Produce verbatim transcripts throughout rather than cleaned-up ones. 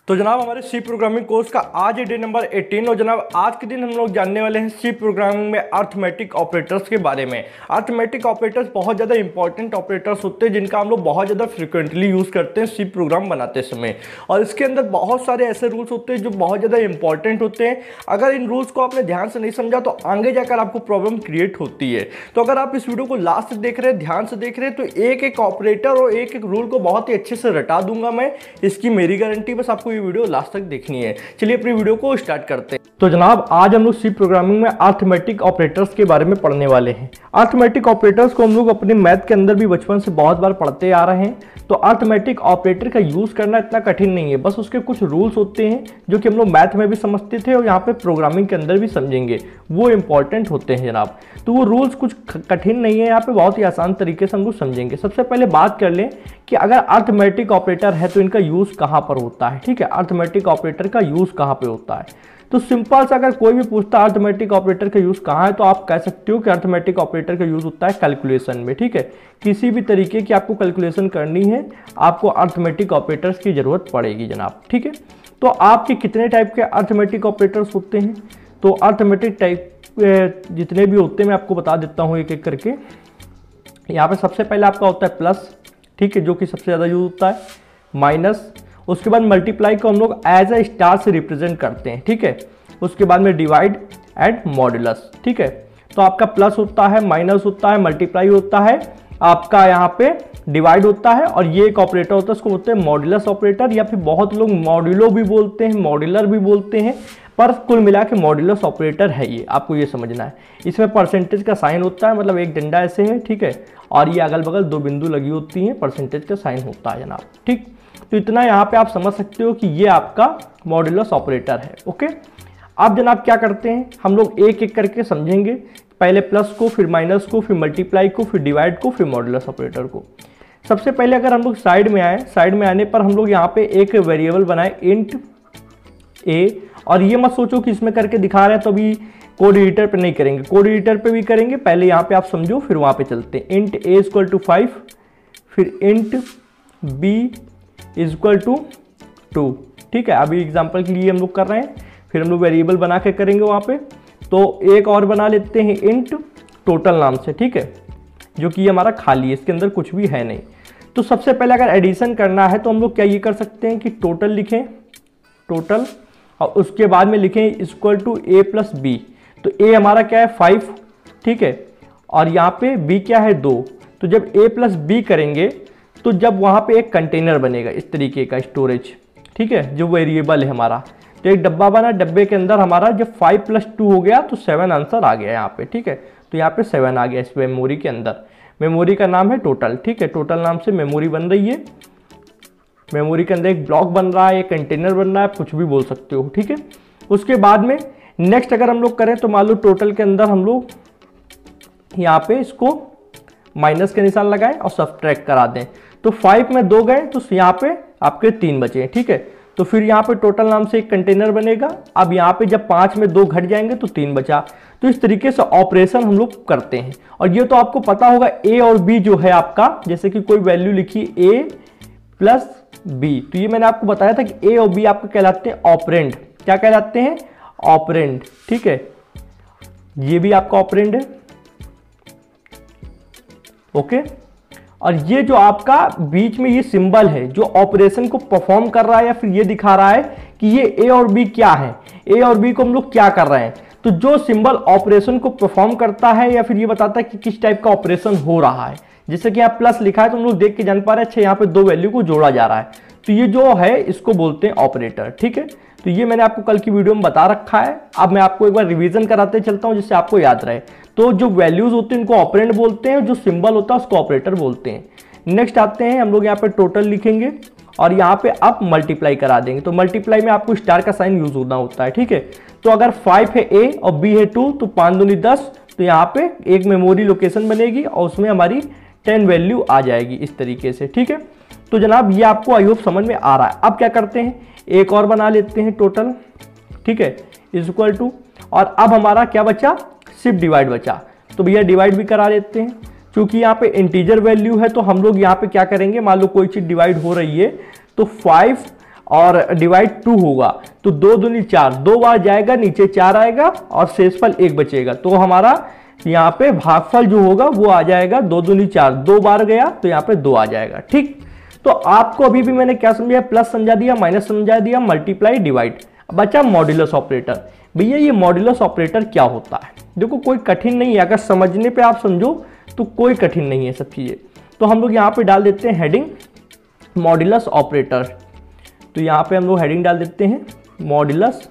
तो जनाब हमारे सी प्रोग्रामिंग कोर्स का आज डे नंबर अठारह और जनाब आज के दिन हम लोग जानने वाले हैं सी प्रोग्रामिंग में अर्थमेटिक ऑपरेटर्स के बारे में। अर्थमेटिक ऑपरेटर्स बहुत ज़्यादा इंपॉर्टेंट ऑपरेटर्स होते हैं जिनका हम लोग बहुत ज़्यादा फ्रिक्वेंटली यूज़ करते हैं सी प्रोग्राम बनाते समय, और इसके अंदर बहुत सारे ऐसे रूल्स होते हैं जो बहुत ज़्यादा इंपॉर्टेंट होते हैं। अगर इन रूल्स को आपने ध्यान से नहीं समझा तो आगे जाकर आपको प्रॉब्लम क्रिएट होती है। तो अगर आप इस वीडियो को लास्ट तक देख रहे हैं, ध्यान से देख रहे हैं, तो एक एक ऑपरेटर और एक एक रूल को बहुत ही अच्छे से रटा दूंगा मैं, इसकी मेरी गारंटी। बस आपको ये वीडियो लास्ट तक देखनी है। चलिए अपनी वीडियो को स्टार्ट करते हैं। तो जनाब आज हम लोग सी प्रोग्रामिंग में अर्थमेटिक ऑपरेटर्स के बारे में पढ़ने वाले हैं। अर्थमेटिक ऑपरेटर्स को हम लोग अपने मैथ के अंदर भी बचपन से बहुत बार पढ़ते आ रहे हैं। तो अर्थमेटिक ऑपरेटर का यूज करना इतना कठिन नहीं है, बस उसके कुछ रूल्स होते हैं जो कि हम लोग मैथ में भी समझते थे और यहाँ पे प्रोग्रामिंग के अंदर भी समझेंगे, वो इंपॉर्टेंट होते हैं जनाब। तो वो रूल्स कुछ कठिन नहीं है, यहाँ पे बहुत ही आसान तरीके से हम लोग समझेंगे। सबसे पहले बात कर लें कि अगर अर्थमेटिक ऑपरेटर है तो इनका यूज कहाँ पर होता है। ठीक है, अर्थमेटिक ऑपरेटर का यूज कहाँ पे होता है। तो सिंपल सा अगर कोई भी पूछता है अर्थमेटिक ऑपरेटर का यूज कहाँ है, तो आप कह सकते हो कि अर्थमेटिक ऑपरेटर का यूज होता है कैलकुलेशन में। ठीक है, किसी भी तरीके की आपको कैलकुलेशन करनी है आपको अर्थमेटिक ऑपरेटर्स की जरूरत पड़ेगी जनाब। ठीक है, तो आपके कितने टाइप के अर्थमेटिक ऑपरेटर्स होते हैं, तो अर्थमेटिक टाइप जितने भी होते हैं मैं आपको बता देता हूँ एक एक करके। यहाँ पे सबसे पहले आपका होता है प्लस, ठीक है, जो कि सबसे ज़्यादा यूज होता है। माइनस, उसके बाद मल्टीप्लाई को हम लोग एज ए स्टार से रिप्रेजेंट करते हैं। ठीक है, उसके बाद में डिवाइड एंड मॉड्यूलस। ठीक है, तो आपका प्लस होता है, माइनस होता है, मल्टीप्लाई होता है, आपका यहाँ पे डिवाइड होता है, और ये एक ऑपरेटर होता है, उसको बोलते हैं मॉड्यूलस ऑपरेटर, या फिर बहुत लोग मॉड्यूलो भी बोलते हैं, मॉड्यूलर भी बोलते हैं, पर कुल मिला के मॉड्यूलस ऑपरेटर है ये, आपको ये समझना है। इसमें परसेंटेज का साइन होता है, मतलब एक डंडा ऐसे है, ठीक है, और ये अगल बगल दो बिंदु लगी होती हैं, परसेंटेज का साइन होता है जनाब। ठीक, तो इतना यहाँ पे आप समझ सकते हो कि ये आपका मॉड्यूलस ऑपरेटर है। ओके, अब जनाब क्या करते हैं हम लोग एक एक करके समझेंगे, पहले प्लस को, फिर माइनस को, फिर मल्टीप्लाई को, फिर डिवाइड को, फिर मॉड्यूलस ऑपरेटर को। सबसे पहले अगर हम लोग साइड में आए, साइड में आने पर हम लोग यहाँ पे एक वेरिएबल बनाए इंट ए, और ये मत सोचो कि इसमें करके दिखा रहे हैं तो अभी कोड एडिटर पे नहीं करेंगे, कोड एडिटर पे भी करेंगे, पहले यहाँ पे आप समझो फिर वहाँ पे चलते हैं। Int a equal to five, फिर int b equal to two. ठीक है, अभी एग्जांपल के लिए हम लोग कर रहे हैं, फिर हम लोग वेरिएबल बना के करेंगे वहाँ पे। तो एक और बना लेते हैं इंट टोटल नाम से, ठीक है, जो कि हमारा खाली है, इसके अंदर कुछ भी है नहीं। तो सबसे पहले अगर एडिशन करना है तो हम लोग क्या ये कर सकते हैं कि टोटल लिखें, टोटल, और उसके बाद में लिखें equal to a plus b. तो ए हमारा क्या है फाइव, ठीक है, और यहाँ पे बी क्या है दो। तो जब ए प्लस बी करेंगे तो जब वहाँ पे एक कंटेनर बनेगा इस तरीके का स्टोरेज, ठीक है, जो वेरिएबल है हमारा, तो एक डब्बा बना, डब्बे के अंदर हमारा जब फाइव प्लस टू हो गया तो सेवन आंसर आ गया यहाँ पे। ठीक है, तो यहाँ पे सेवन आ गया इस मेमोरी के अंदर। मेमोरी का नाम है टोटल। ठीक है, टोटल नाम से मेमोरी बन रही है, मेमोरी के अंदर एक ब्लॉक बन रहा है, एक कंटेनर बन रहा है, कुछ भी बोल सकते हो। ठीक है, उसके बाद में नेक्स्ट अगर हम लोग करें तो मान लो टोटल के अंदर हम लोग यहाँ पे इसको माइनस के निशान लगाएं और सब्ट्रैक्ट करा दें, तो फाइव में दो गए तो यहाँ पे आपके तीन बचे। ठीक है, तो फिर यहाँ पे टोटल नाम से एक कंटेनर बनेगा। अब यहाँ पे जब पाँच में दो घट जाएंगे तो तीन बचा। तो इस तरीके से ऑपरेशन हम लोग करते हैं, और ये तो आपको पता होगा ए और बी जो है आपका, जैसे कि कोई वैल्यू लिखी ए प्लस बी, तो ये मैंने आपको बताया था कि ए और बी आपको कहलाते हैं ऑपरेंड। क्या कहलाते हैं? ऑपरेंड। ठीक है, ये भी आपका ऑपरेंड है। ओके, और ये जो आपका बीच में ये सिंबल है जो ऑपरेशन को परफॉर्म कर रहा है, या फिर ये दिखा रहा है कि ये ए और बी क्या है, ए और बी को हम लोग क्या कर रहे हैं। तो जो सिंबल ऑपरेशन को परफॉर्म करता है या फिर ये बताता है कि किस टाइप का ऑपरेशन हो रहा है, जैसे कि यहाँ प्लस लिखा है तो हम लोग देख के जान पा रहे हैं अच्छा यहाँ पे दो वैल्यू को जोड़ा जा रहा है, तो ये जो है इसको बोलते हैं ऑपरेटर। ठीक है, तो ये मैंने आपको कल की वीडियो में बता रखा है। अब मैं आपको एक बार रिवीजन कराते चलता हूँ जिससे आपको याद रहे। तो जो वैल्यूज होते हैं उनको ऑपरेंड बोलते हैं, जो सिंबल होता है उसको ऑपरेटर बोलते हैं। नेक्स्ट आते हैं हम लोग यहाँ पे टोटल लिखेंगे और यहाँ पे आप मल्टीप्लाई करा देंगे। तो मल्टीप्लाई में आपको स्टार का साइन यूज होना होता है। ठीक है, तो अगर फाइव है ए और बी है टू, तो पाँच दूनी दस, तो यहाँ पे एक मेमोरी लोकेशन बनेगी और उसमें हमारी टेन वैल्यू आ जाएगी इस तरीके से। ठीक है, तो जनाब ये आपको आई होप समझ में आ रहा है। अब क्या करते हैं, एक और बना लेते हैं टोटल, ठीक है, इक्वल टू, और अब हमारा क्या बचा, सिर्फ डिवाइड बचा। तो भैया डिवाइड भी करा लेते हैं, क्योंकि यहाँ पे इंटीजर वैल्यू है तो हम लोग यहाँ पे क्या करेंगे, मान लो कोई चीज डिवाइड हो रही है तो फाइव और डिवाइड टू होगा तो दो दूनी चार, दो बार जाएगा नीचे चार आएगा और शेषफल एक बचेगा। तो हमारा यहाँ पे भागफल जो होगा वो आ जाएगा दो दूनी चार, दो बार गया तो यहाँ पे दो आ जाएगा। ठीक, तो आपको अभी भी मैंने क्या समझाया, प्लस समझा दिया, माइनस समझा दिया, मल्टीप्लाई, डिवाइड। बचा मॉड्यूलस ऑपरेटर। भैया ये मॉड्यूलस ऑपरेटर क्या होता है? देखो कोई कठिन नहीं है, अगर समझने पे आप समझो तो कोई कठिन नहीं है सब चीजें। तो हम लोग यहाँ पे डाल देते हैं हेडिंग मॉड्यूलस ऑपरेटर। तो यहाँ पे हम लोग हेडिंग डाल देते हैं मॉड्यूलस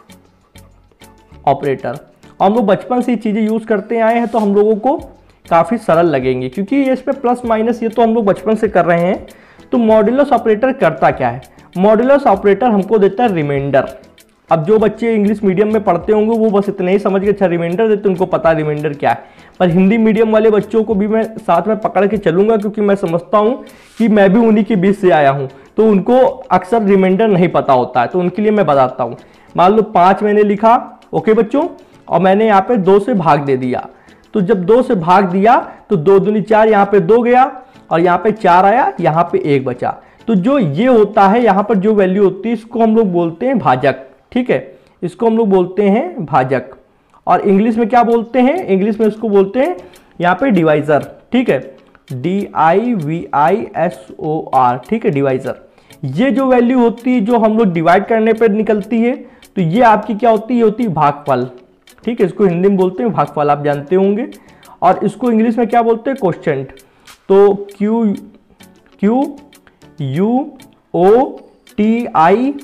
ऑपरेटर। हम लोग बचपन से ये चीजें यूज करते आए हैं तो हम लोगों को काफी सरल लगेंगे, क्योंकि ये इसमें प्लस माइनस ये तो हम लोग बचपन से कर रहे हैं। तो मॉड्यूलस ऑपरेटर करता क्या है? मॉड्यूलस ऑपरेटर हमको देता है रिमाइंडर। अब जो बच्चे इंग्लिश मीडियम में पढ़ते होंगे वो बस इतना ही समझ के अच्छा रिमाइंडर देते, उनको पता रिमाइंडर क्या है। पर हिंदी मीडियम वाले बच्चों को भी मैं साथ में पकड़ के चलूंगा, क्योंकि मैं समझता हूं कि मैं भी उन्हीं के बीच से आया हूं, तो उनको अक्सर रिमाइंडर नहीं पता होता है। तो उनके लिए मैं बताता हूं। मान लो पाँच मैंने लिखा, ओके बच्चों, और मैंने यहाँ पे दो से भाग दे दिया। तो जब दो से भाग दिया तो दो दूनी चार, यहाँ पे दो गया और यहाँ पे चार आया, यहाँ पे एक बचा। तो जो ये होता है यहाँ पर जो वैल्यू होती है इसको हम लोग बोलते हैं भाजक। ठीक है, इसको हम लोग बोलते हैं भाजक। और इंग्लिश में क्या बोलते हैं? इंग्लिश में इसको बोलते हैं यहाँ पे डिवाइजर। ठीक है, D I V I S O R. ठीक है, डिवाइजर। ये जो वैल्यू होती है जो हम लोग डिवाइड करने पर निकलती है, तो ये आपकी क्या होती है? ये होती है भागफल। ठीक है, इसको हिंदी में बोलते हैं भागफल, आप जानते होंगे। और इसको इंग्लिश में क्या बोलते हैं? कोश्चेंट। तो Q Q U O T I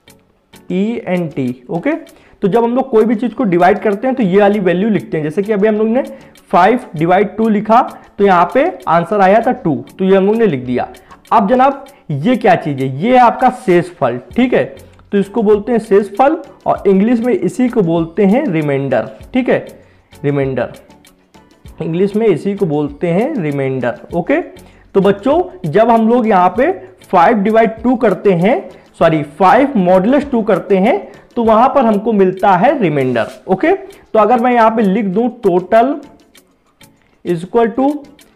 E N T. Okay, तो जब हम लोग कोई भी चीज को डिवाइड करते हैं तो ये वाली वैल्यू लिखते हैं। जैसे कि अभी हम लोग ने फाइव डिवाइड टू लिखा तो यहाँ पे आंसर आया था टू, तो ये हम लोग ने लिख दिया। अब जनाब ये क्या चीज है? ये है आपका शेषफल। ठीक है, तो इसको बोलते हैं शेषफल और इंग्लिश में इसी को बोलते हैं रिमाइंडर। ठीक है, रिमाइंडर, इंग्लिश में इसी को बोलते हैं रिमाइंडर। ओके, तो बच्चों जब हम लोग यहाँ पे फाइव डिवाइड टू करते हैं, सॉरी फाइव मॉडुलस टू करते हैं, तो वहां पर हमको मिलता है रिमाइंडर। ओके, तो अगर मैं यहाँ पे लिख दूं total is equal to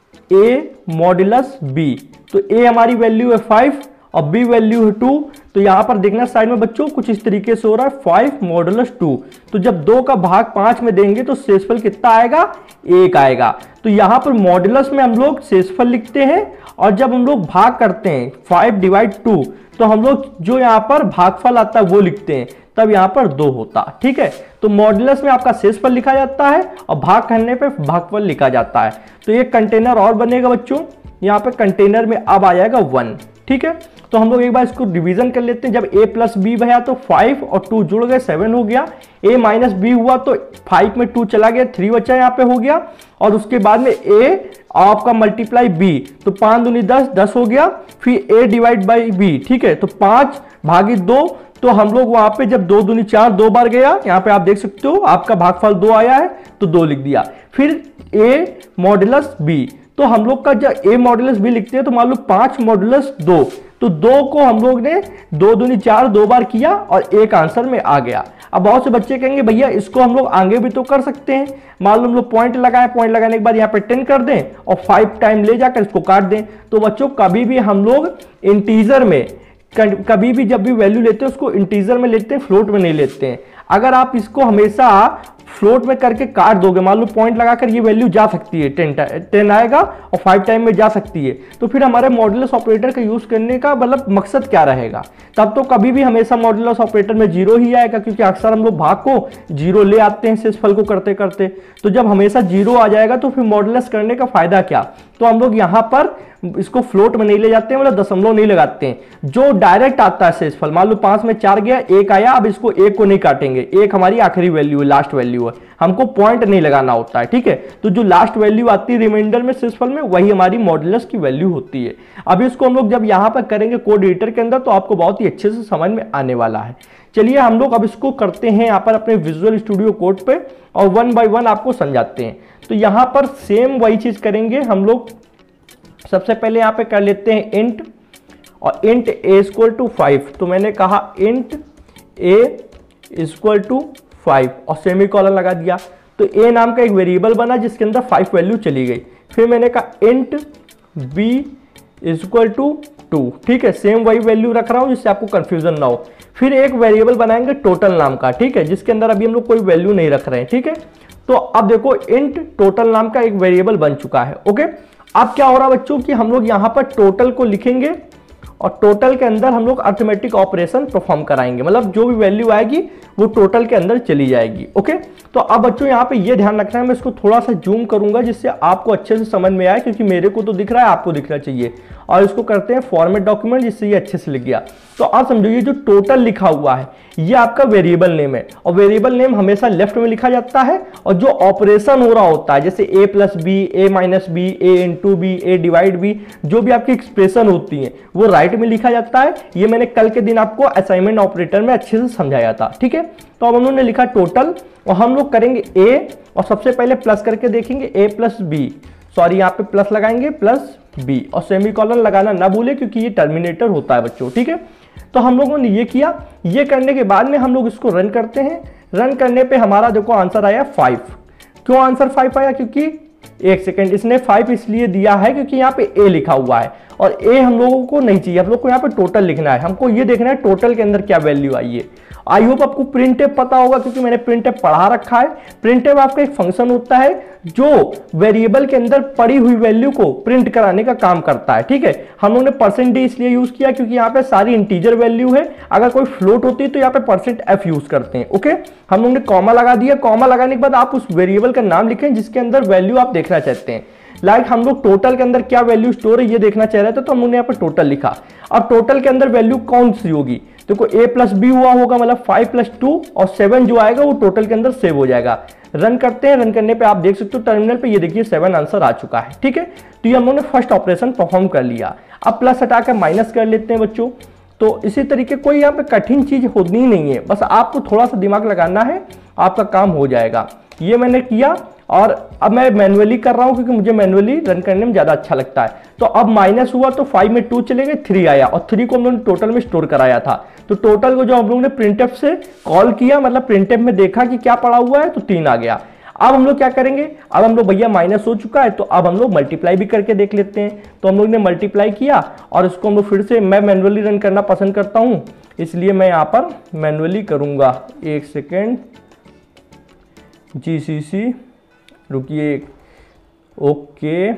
a modulus b, तो ए हमारी वैल्यू है फाइव और बी वैल्यू है टू। तो यहां पर देखना साइड में बच्चों कुछ इस तरीके से हो रहा है, फाइव मॉडुलस टू। तो जब दो का भाग पांच में देंगे तो शेषफल कितना आएगा? एक आएगा। तो यहां पर मॉडुलस में हम लोग शेषफल लिखते हैं और जब हम लोग भाग करते हैं फाइव डिवाइड टू, तो हम लोग जो यहाँ पर भागफल आता है वो लिखते हैं, तब यहाँ पर दो होता। ठीक है, तो मॉडुलस में आपका शेषफल लिखा जाता है और भाग करने पे भागफल लिखा जाता है। तो ये कंटेनर और बनेगा बच्चों, यहाँ पे कंटेनर में अब आ जाएगा वन। ठीक है, तो हम लोग एक बार इसको डिवीजन कर लेते हैं। जब a प्लस बी भया तो फाइव और टू जुड़ गए, सेवन हो गया। a माइनस बी हुआ तो फाइव में टू चला गया, थ्री बचा यहाँ पे हो गया। और उसके बाद में a आपका मल्टीप्लाई b, तो पांच दूनी दस, दस हो गया। फिर a डिवाइड बाई b। ठीक है, तो पांच भागी दो, तो हम लोग वहां पे जब दो दूनी चार, दो बार गया, यहाँ पे आप देख सकते हो आपका भागफल दो आया है तो दो लिख दिया। फिर a मॉडुलस b, तो हम लोग का जब a मॉडुलस b लिखते हैं तो मान लो पांच मॉडुलस दो, तो दो को हम लोग ने दो दूनी चार दो बार किया और एक आंसर में आ गया। अब बहुत से बच्चे कहेंगे भैया इसको हम लोग आगे भी तो कर सकते हैं। मान लो हम लोग पॉइंट लगाएं, पॉइंट लगाने के बाद यहाँ पे टेन कर दें और फाइव टाइम ले जाकर इसको काट दें। तो बच्चों कभी भी हम लोग इंटीजर में, कभी भी जब भी वैल्यू लेते हैं उसको इंटीजर में लेते हैं, फ्लोट में नहीं लेते हैं। अगर आप इसको हमेशा फ्लोट में करके काट दोगे, मान लो पॉइंट लगाकर ये वैल्यू जा सकती है, टेन टेन आएगा और फाइव टाइम में जा सकती है, तो फिर हमारे मॉडुलस ऑपरेटर का यूज करने का मतलब मकसद क्या रहेगा? तब तो कभी भी हमेशा मॉडुलस ऑपरेटर में जीरो ही आएगा, क्योंकि अक्सर हम लोग भाग को जीरो ले आते हैं शेषफल को करते करते। तो जब हमेशा जीरो आ जाएगा तो फिर मॉडुलस करने का फायदा क्या? तो हम लोग यहाँ पर इसको फ्लोट में नहीं ले जाते हैं, मतलब दशमलव नहीं लगाते हैं। जो डायरेक्ट आता है शेषफल, मान लो पांच में चार गया, एक आया, अब इसको एक को नहीं काटेंगे, एक हमारी आखिरी वैल्यू है, लास्ट वैल्यू है, हमको पॉइंट नहीं लगाना होता है। ठीक है, तो जो लास्ट वैल्यू आती है रिमाइंडर में शेषफल में, वही हमारी मॉडुलस की वैल्यू होती है। अब इसको हम लोग जब यहाँ पर करेंगे कोड एडिटर के अंदर तो आपको बहुत ही अच्छे से समझ में आने वाला है। चलिए हम लोग अब इसको करते हैं यहाँ पर अपने विजुअल स्टूडियो कोड पे और वन बाय वन आपको समझाते हैं। तो यहाँ पर सेम वही चीज करेंगे हम लोग। सबसे पहले यहाँ पे कर लेते हैं इंट, और int a equal to five. तो मैंने कहा int a equal to five और सेमी कॉलन लगा दिया। तो ए नाम का एक वेरिएबल बना जिसके अंदर फाइव वैल्यू चली गई। फिर मैंने कहा int b equal to two, ठीक है, सेम वही वैल्यू रख रहा हूं जिससे आपको कंफ्यूजन ना हो। फिर एक वेरिएबल बनाएंगे टोटल नाम का, ठीक है, जिसके अंदर अभी हम लोग कोई वैल्यू नहीं रख रहे हैं, ठीक है। तो अब देखो इंट टोटल नाम का एक वेरिएबल बन चुका है, ओके। अब क्या हो रहा है बच्चों कि हम लोग यहां पर टोटल को लिखेंगे और टोटल के अंदर हम लोग अर्थमेटिक ऑपरेशन परफॉर्म कराएंगे, मतलब जो भी वैल्यू आएगी वो टोटल के अंदर चली जाएगी, ओके। तो अब बच्चों यहाँ पे ये ध्यान रखना है, मैं इसको थोड़ा सा जूम करूंगा जिससे आपको अच्छे से समझ में आए, क्योंकि मेरे को तो दिख रहा है, आपको दिखना चाहिए। और इसको करते हैं फॉर्मेट डॉक्यूमेंट, जिससे ये अच्छे से लिख गया। तो आप समझो ये जो टोटल लिखा हुआ है ये आपका वेरिएबल नेम है, और वेरिएबल नेम हमेशा लेफ्ट में लिखा जाता है, और जो ऑपरेशन हो रहा होता है जैसे a plus b, a minus b, a into b, a divide b, जो भी आपकी एक्सप्रेशन होती है वो राइट में लिखा जाता है। ये मैंने कल के दिन आपको असाइनमेंट ऑपरेटर में अच्छे से समझाया था, ठीक है। तो अब उन्होंने लिखा टोटल, और हम लोग करेंगे ए, और सबसे पहले प्लस करके देखेंगे ए प्लस बी, सॉरी यहाँ पे प्लस लगाएंगे प्लस बी, और सेमीकोलन लगाना ना भूले क्योंकि ये टर्मिनेटर होता है बच्चों, ठीक है। तो हम लोगों ने ये किया, ये करने के बाद में हम लोग इसको रन करते हैं। रन करने पे हमारा देखो आंसर आया फाइव। क्यों आंसर फाइव आया? क्योंकि एक सेकेंड, इसने फाइव इसलिए दिया है क्योंकि यहाँ पे ए लिखा हुआ है, और ए हम लोगों को नहीं चाहिए, हम लोग को यहाँ पे टोटल लिखना है। हमको ये देखना है टोटल के अंदर क्या वैल्यू आई है। आई होप आपको प्रिंटफ पता होगा क्योंकि मैंने प्रिंटफ पढ़ा रखा है। प्रिंटफ आपका एक फंक्शन होता है जो वेरिएबल के अंदर पड़ी हुई वैल्यू को प्रिंट कराने का काम करता है, ठीक है। हम लोगों ने परसेंट डी इसलिए यूज किया क्योंकि यहाँ पे सारी इंटीजर वैल्यू है, अगर कोई फ्लोट होती है तो यहाँ पे परसेंट एफ यूज करते हैं, ओके। हम लोगों ने कॉमा लगा दिया। कॉमा लगाने के बाद आप उस वेरिएबल का नाम लिखें जिसके अंदर वैल्यू आप देखना चाहते हैं। लाइक like हम लोग टोटल के अंदर क्या वैल्यू स्टोर है ये देखना चाह रहे थे, तो हम लोगों ने यहाँ पर टोटल लिखा। अब टोटल के अंदर वैल्यू कौन सी होगी? देखो a प्लस बी हुआ होगा, मतलब फाइव प्लस टू, और सेवन जो आएगा वो टोटल के अंदर सेव हो जाएगा। रन करते हैं। रन करने पे आप देख सकते हो टर्मिनल पे, ये देखिए सेवन आंसर आ चुका है, ठीक है। तो ये हम लोगों ने फर्स्ट ऑपरेशन परफॉर्म कर लिया। अब प्लस हटाकर माइनस कर लेते हैं बच्चों। तो इसी तरीके कोई यहाँ पे कठिन चीज होनी नहीं है, बस आपको थोड़ा सा दिमाग लगाना है, आपका काम हो जाएगा। ये मैंने किया, और अब मैं मैनुअली कर रहा हूं क्योंकि मुझे मैनुअली रन करने में ज्यादा अच्छा लगता है। तो अब माइनस हुआ तो फाइव में टू चले गए, थ्री आया, और थ्री को हम लोगों ने टोटल में स्टोर कराया था। तो टोटल को जो हम लोगों ने प्रिंटफ से कॉल किया, मतलब प्रिंटफ में देखा कि क्या पड़ा हुआ है, तो तीन आ गया। अब हम लोग क्या करेंगे? अब हम लोग भैया माइनस हो चुका है तो अब हम लोग मल्टीप्लाई भी करके देख लेते हैं। तो हम लोग ने मल्टीप्लाई किया, और इसको हम लोग फिर से, मैं मैनुअली रन करना पसंद करता हूं इसलिए मैं यहाँ पर मैनुअली करूंगा। एक सेकेंड, जी सी सी, रुकिए, okay,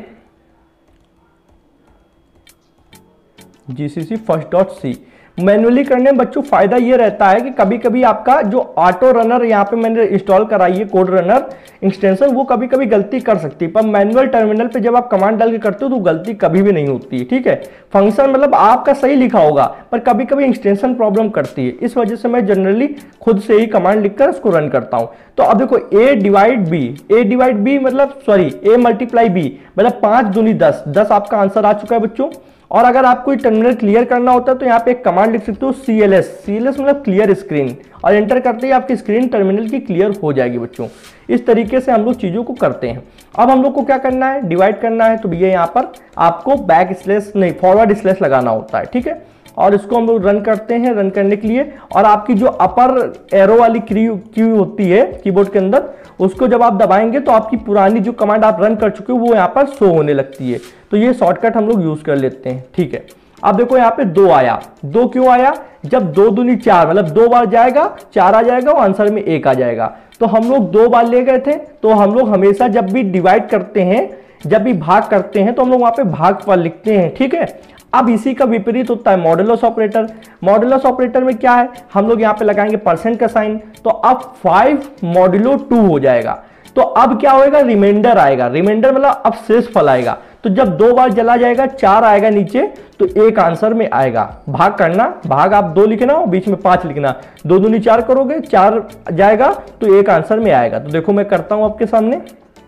GCC first dot C. Manually करने में बच्चों फायदा ये रहता है कि कभी कभी आपका जो ऑटो रनर यहाँ पे मैंने इंस्टॉल कराई है, कोड रनर एक्सटेंशन, वो कभी कभी गलती कर सकती है, पर मैनुअल टर्मिनल पे जब आप कमांड डाल के करते हो तो गलती कभी भी नहीं होती है, ठीक है। फंक्शन मतलब आपका सही लिखा होगा, पर कभी कभी एक्सटेंशन प्रॉब्लम करती है, इस वजह से मैं जनरली खुद से ही कमांड लिखकर उसको रन करता हूँ। तो अब देखो a divide b, a divide b मतलब सॉरी ए मल्टीप्लाई बी, मतलब पांच दूनी दस, दस आपका आंसर आ चुका है बच्चों। और अगर आपको टर्मिनल क्लियर करना होता है तो यहाँ पे एक कमांड लिख सकते हो C L S, C L S मतलब क्लियर स्क्रीन, और एंटर करते ही आपकी स्क्रीन टर्मिनल की क्लियर हो जाएगी बच्चों। इस तरीके से हम लोग चीज़ों को करते हैं। अब हम लोग को क्या करना है? डिवाइड करना है, तो भैया यहाँ पर आपको बैक स्लैश नहीं फॉरवर्ड स्लैश लगाना होता है, ठीक है। और इसको हम लोग रन करते हैं। रन करने के लिए, और आपकी जो अपर एरो वाली क्यू होती है कीबोर्ड के अंदर, उसको जब आप दबाएंगे तो आपकी पुरानी जो कमांड आप रन कर चुके हो वो यहाँ पर शो होने लगती है। तो ये शॉर्टकट हम लोग यूज कर लेते हैं, ठीक है। अब देखो यहाँ पे दो आया। दो क्यों आया? जब दो दूनी चार, मतलब दो बार जाएगा चार आ जाएगा और आंसर में एक आ जाएगा। तो हम लोग दो बार ले गए थे, तो हम लोग हमेशा जब भी डिवाइड करते हैं, जब भी भाग करते हैं, तो हम लोग वहां पे भाग पर लिखते हैं, ठीक है। अब इसी का विपरीत होता है मॉडुलस ऑपरेटर। मॉडुलस ऑपरेटर में क्या है? हम लोग यहाँ पे लगाएंगे परसेंट का साइन, तो अब फाइव मॉडुलो टू हो जाएगा। तो अब क्या होएगा? रिमाइंडर आएगा। रिमाइंडर मतलब अब शेष फल आएगा। तो जब दो बार चला जाएगा, चार आएगा नीचे, तो एक आंसर में आएगा। भाग करना, भाग आप दो लिखना और बीच में पांच लिखना, दो दूनी चार करोगे, चार जाएगा तो एक आंसर में आएगा। तो देखो मैं करता हूं आपके सामने,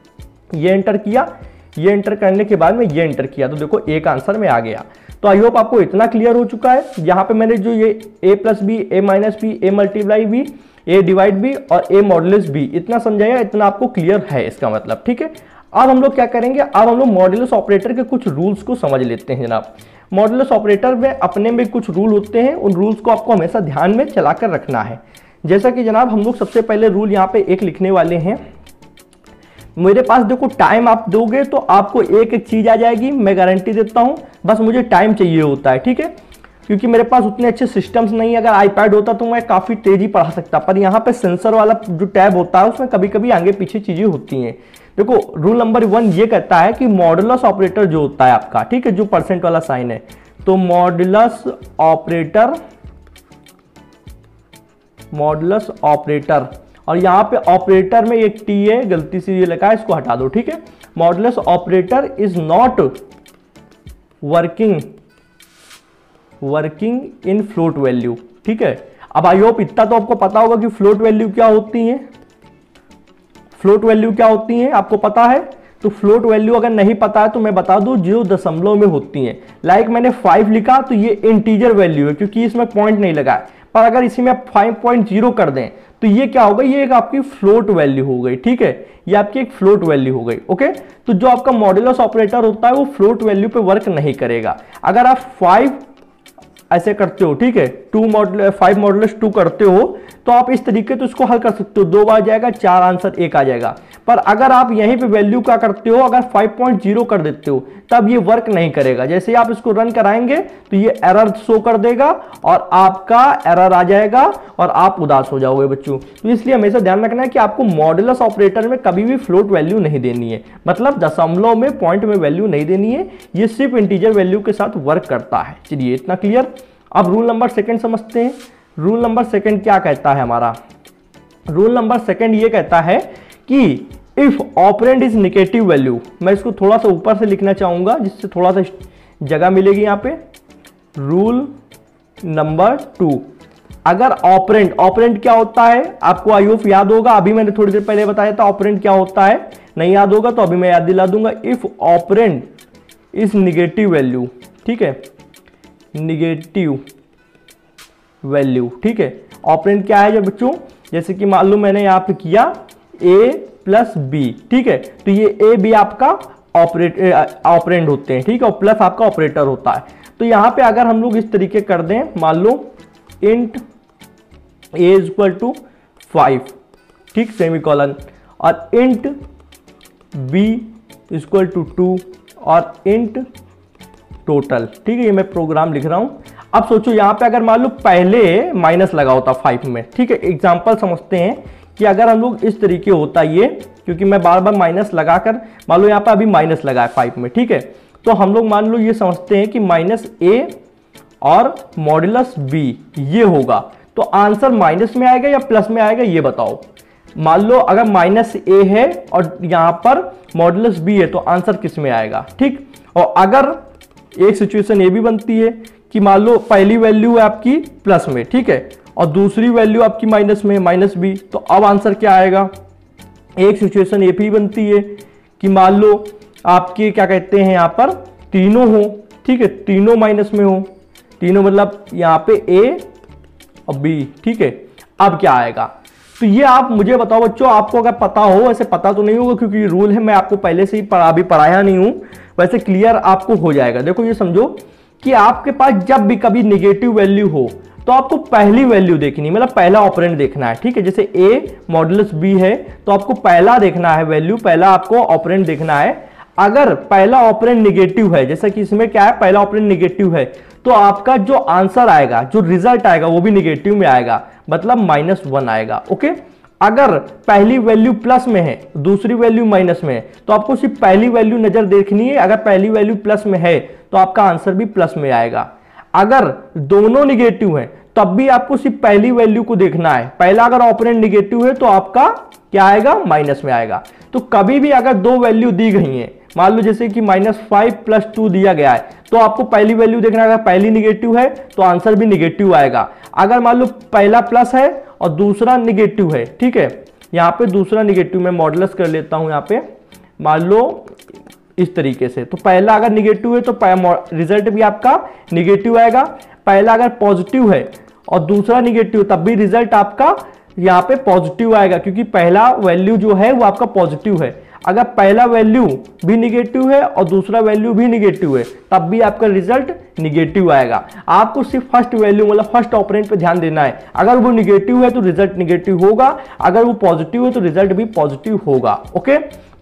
ये एंटर किया, ये एंटर करने के बाद में ये एंटर किया, तो देखो एक आंसर में आ गया। तो आई होप आपको इतना क्लियर हो चुका है। यहाँ पे मैंने जो ये a plus b, a minus b, a multiply b, a divide b और ए मॉडुलस बी, इतना समझाया, इतना आपको क्लियर है इसका मतलब, ठीक है। अब हम लोग क्या करेंगे? अब हम लोग मॉडुलस ऑपरेटर के कुछ रूल्स को समझ लेते हैं जनाब। मॉडुलस ऑपरेटर में अपने में कुछ रूल होते हैं, उन रूल्स को आपको हमेशा ध्यान में चलाकर रखना है। जैसा कि जनाब हम लोग सबसे पहले रूल यहाँ पे एक लिखने वाले हैं, मेरे पास देखो टाइम आप दोगे तो आपको एक एक चीज आ जाएगी, मैं गारंटी देता हूं, बस मुझे टाइम चाहिए होता है, ठीक है, क्योंकि मेरे पास उतने अच्छे सिस्टम्स नहीं है। अगर आईपैड होता तो मैं काफी तेजी पढ़ा सकता, पर यहाँ पे सेंसर वाला जो टैब होता है उसमें कभी कभी आगे पीछे चीजें होती हैं। देखो रूल नंबर वन ये कहता है कि मॉडुलस ऑपरेटर जो होता है आपका, ठीक है, जो परसेंट वाला साइन है, तो मॉडुलस ऑपरेटर, मॉडुलस ऑपरेटर, और यहां पे ऑपरेटर में एक टी है, गलती से ये लगा है, इसको हटा दो, ठीक है। Modulus operator is not working working in float value, ठीक है। अब आई होप इतना तो आपको पता होगा कि फ्लोट वैल्यू क्या होती है, फ्लोट वैल्यू क्या होती है आपको पता है। तो फ्लोट वैल्यू अगर नहीं पता है तो मैं बता दूं, जो दशमलव में होती हैं। लाइक मैंने फाइव लिखा तो ये इंटीजर वैल्यू है क्योंकि इसमें पॉइंट नहीं लगा है, पर अगर इसी में आप फाइव पॉइंट जीरो कर दें तो ये क्या होगा, ये एक आपकी फ्लोट वैल्यू हो गई, ठीक है, ये आपकी एक फ्लोट वैल्यू हो गई, ओके। तो जो आपका मॉडुलस ऑपरेटर होता है वो फ्लोट वैल्यू पे वर्क नहीं करेगा। अगर आप फाइव ऐसे करते हो, ठीक है, two model five modulus two करते हो तो आप इस तरीके तो इसको हल कर सकते हो, दो बार जाएगा, चार आंसर एक आ जाएगा। पर अगर आप यहीं पे वैल्यू क्या करते हो, अगर फाइव पॉइंट जीरो कर देते हो तब ये वर्क नहीं करेगा। जैसे ही आप इसको रन कराएंगे तो ये एरर शो कर देगा और आपका एरर आ जाएगा और आप उदास हो जाओगे बच्चों। तो इसलिए हमेशा ध्यान रखना है कि आपको मॉडुलस ऑपरेटर में कभी भी फ्लोट वैल्यू नहीं देनी है, मतलब दशमलव में, पॉइंट में वैल्यू नहीं देनी है, ये सिर्फ इंटीजर वैल्यू के साथ वर्क करता है। चलिए इतना क्लियर। अब रूल नंबर सेकंड समझते हैं। रूल नंबर सेकंड क्या कहता है हमारा, रूल नंबर सेकंड ये कहता है कि if operand is negative value, मैं इसको थोड़ा सा ऊपर से लिखना चाहूंगा जिससे थोड़ा सा जगह मिलेगी यहाँ पे। रूल नंबर टू, अगर ऑपरेंड, ऑपरेंड क्या होता है आपको आई होप याद होगा, अभी मैंने थोड़ी देर पहले बताया था ऑपरेंड क्या होता है, नहीं याद होगा तो अभी मैं याद दिला दूंगा। If operand is negative value, ठीक है, निगेटिव वैल्यू, ठीक है। ऑपरेंड क्या है जब बच्चों, जैसे कि मान लो मैंने यहां पे किया a प्लस बी, ठीक है, तो ये a b आपका ऑपरेट ऑपरेंड होते हैं, ठीक है, और प्लस आपका ऑपरेटर होता है। तो यहां पे अगर हम लोग इस तरीके कर दें, मान लो int a is equal to five, ठीक, सेमीकोलन, और int b equal to two और इंट टोटल, ठीक है, ये मैं प्रोग्राम लिख रहा हूं। अब सोचो यहां पे अगर मान लो पहले माइनस लगा होता फाइव में, ठीक है, एग्जांपल समझते हैं कि अगर हम लोग इस तरीके होता ये, क्योंकि मैं बार बार माइनस लगाकर, मान लो यहां पे अभी माइनस लगा है फाइव में, ठीक है, तो हम लोग मान लो ये समझते हैं कि माइनस ए और मॉडुलस बी ये होगा, तो आंसर माइनस में आएगा या प्लस में आएगा ये बताओ। मान लो अगर माइनस ए है और यहां पर मॉडुलस बी है तो आंसर किस में आएगा, ठीक। और अगर एक सिचुएशन ये भी बनती है कि मान लो पहली वैल्यू है आपकी प्लस में, ठीक है, और दूसरी वैल्यू आपकी माइनस में, माइनस बी, तो अब आंसर क्या आएगा। एक सिचुएशन ये भी बनती है कि मान लो आपके क्या कहते हैं यहाँ पर तीनों हो, ठीक है, तीनों माइनस में हो, तीनों मतलब यहाँ पे ए और बी, ठीक है, अब क्या आएगा। तो ये आप मुझे बताओ बच्चों, आपको अगर पता हो, वैसे पता तो नहीं होगा क्योंकि रूल है, मैं आपको पहले से ही पढ़ा भी पढ़ाया नहीं हूं, वैसे क्लियर आपको हो जाएगा। देखो ये समझो कि आपके पास जब भी कभी निगेटिव वैल्यू हो तो आपको पहली वैल्यू देखनी, मतलब पहला ऑपरेंड देखना है, ठीक है। जैसे a मॉडुलस b है तो आपको पहला देखना है वैल्यू, पहला आपको ऑपरेंड देखना है। अगर पहला ऑपरेंड निगेटिव है, जैसा कि इसमें क्या है, पहला ऑपरेंड निगेटिव है, तो आपका जो आंसर आएगा, जो रिजल्ट आएगा वो भी निगेटिव में आएगा, मतलब माइनस वन आएगा, ओके। अगर पहली वैल्यू प्लस में है, दूसरी वैल्यू माइनस में है, तो आपको सिर्फ पहली वैल्यू नजर देखनी है। अगर पहली वैल्यू प्लस में है तो आपका आंसर भी प्लस में आएगा। अगर दोनों निगेटिव हैं तब भी आपको सिर्फ पहली वैल्यू को देखना है। पहला अगर ऑपरेंड निगेटिव है तो आपका क्या आएगा, माइनस में आएगा। तो कभी भी अगर दो वैल्यू दी गई हैं, मान लो जैसे कि माइनस फाइव प्लस टू दिया गया है, तो आपको पहली वैल्यू देखना है। अगर पहली निगेटिव है तो आंसर भी निगेटिव आएगा। अगर मान लो पहला प्लस है और दूसरा निगेटिव है, ठीक है, यहाँ पे दूसरा निगेटिव मैं मॉडुलस कर लेता हूं, यहाँ पे मान लो इस तरीके से, तो पहला अगर निगेटिव है तो रिजल्ट भी आपका निगेटिव आएगा। पहला अगर पॉजिटिव है और दूसरा निगेटिव, तब भी रिजल्ट आपका यहाँ पे पॉजिटिव आएगा, क्योंकि पहला वैल्यू जो है वो आपका पॉजिटिव है। अगर पहला वैल्यू भी निगेटिव है और दूसरा वैल्यू भी निगेटिव है, तब भी आपका रिजल्ट निगेटिव आएगा। आपको सिर्फ फर्स्ट वैल्यू मतलब फर्स्ट ऑपरेंड पे ध्यान देना है। अगर वो निगेटिव है तो रिजल्ट निगेटिव होगा, अगर वो पॉजिटिव है तो रिजल्ट भी पॉजिटिव होगा, ओके।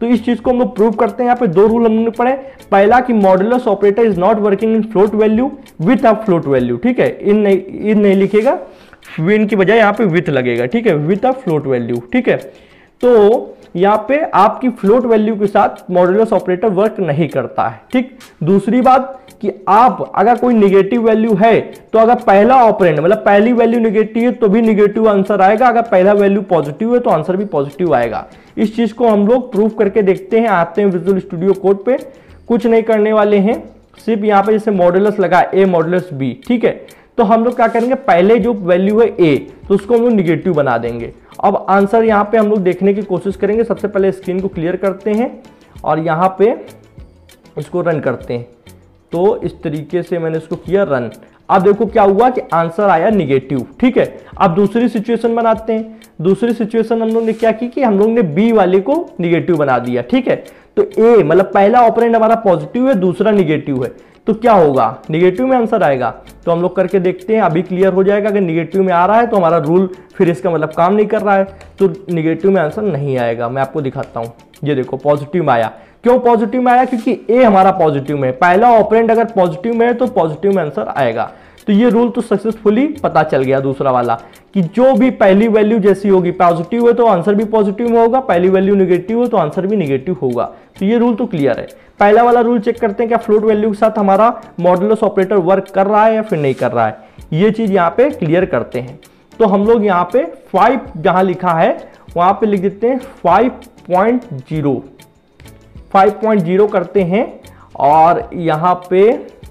तो इस चीज को हम लोग प्रूव करते हैं। यहाँ पे दो रूल हमने पढ़े, पहला कि modulus operator is not working in float value with a float value, ठीक है, इन नहीं इन नहीं लिखेगा, विन की बजाय यहाँ पे विथ लगेगा, ठीक है, विथ अ फ्लोट वैल्यू, ठीक है। तो यहाँ पे आपकी फ्लोट वैल्यू के साथ मॉड्यूलस ऑपरेटर वर्क नहीं करता है, ठीक। दूसरी बात कि आप अगर कोई निगेटिव वैल्यू है तो अगर पहला ऑपरेंड मतलब पहली वैल्यू निगेटिव है तो भी निगेटिव आंसर आएगा, अगर पहला वैल्यू पॉजिटिव है तो आंसर भी पॉजिटिव आएगा। इस चीज को हम लोग प्रूव करके देखते हैं। आते हैं विजुअल स्टूडियो कोड पे, कुछ नहीं करने वाले हैं, सिर्फ यहाँ पे जैसे मॉड्यूलस लगा ए मॉड्यूलस बी, ठीक है। तो हम लोग क्या करेंगे, पहले जो वैल्यू है ए तो उसको हम लोग निगेटिव बना देंगे। अब आंसर यहाँ पे हम लोग देखने की कोशिश करेंगे। सबसे पहले स्क्रीन को क्लियर करते हैं और यहाँ पे इसको रन करते हैं। तो इस तरीके से मैंने इसको किया रन। अब देखो क्या हुआ कि आंसर आया निगेटिव, ठीक है। अब दूसरी सिचुएशन बनाते हैं। दूसरी सिचुएशन हम लोग ने क्या की कि हम लोग ने बी वाले को निगेटिव बना दिया, ठीक है। तो ए मतलब पहला ऑपरेंड हमारा पॉजिटिव है, दूसरा निगेटिव है, तो क्या होगा, निगेटिव में आंसर आएगा। तो हम लोग करके देखते हैं, अभी क्लियर हो जाएगा। अगर निगेटिव में आ रहा है तो हमारा रूल फिर इसका मतलब काम नहीं कर रहा है, तो निगेटिव में आंसर नहीं आएगा। मैं आपको दिखाता हूँ, ये देखो पॉजिटिव में आया। क्यों पॉजिटिव में आया, क्योंकि ए हमारा पॉजिटिव में है, पहला ऑपरेंड अगर पॉजिटिव में है तो पॉजिटिव में आंसर आएगा। तो ये रूल तो सक्सेसफुली पता चल गया दूसरा वाला, कि जो भी पहली वैल्यू जैसी होगी, पॉजिटिव है तो आंसर भी पॉजिटिव में होगा, पहली वैल्यू निगेटिव है तो आंसर भी निगेटिव होगा। तो ये रूल तो क्लियर है। पहला वाला रूल चेक करते हैं, क्या फ्लोट वैल्यू के साथ हमारा मॉड्यूलस ऑपरेटर वर्क कर रहा है या फिर नहीं कर रहा है। ये चीज यहाँ पे क्लियर करते हैं। तो हम लोग यहाँ पे फाइव जहां लिखा है वहां पे लिख देते हैं five point zero, five point zero करते हैं और यहाँ पे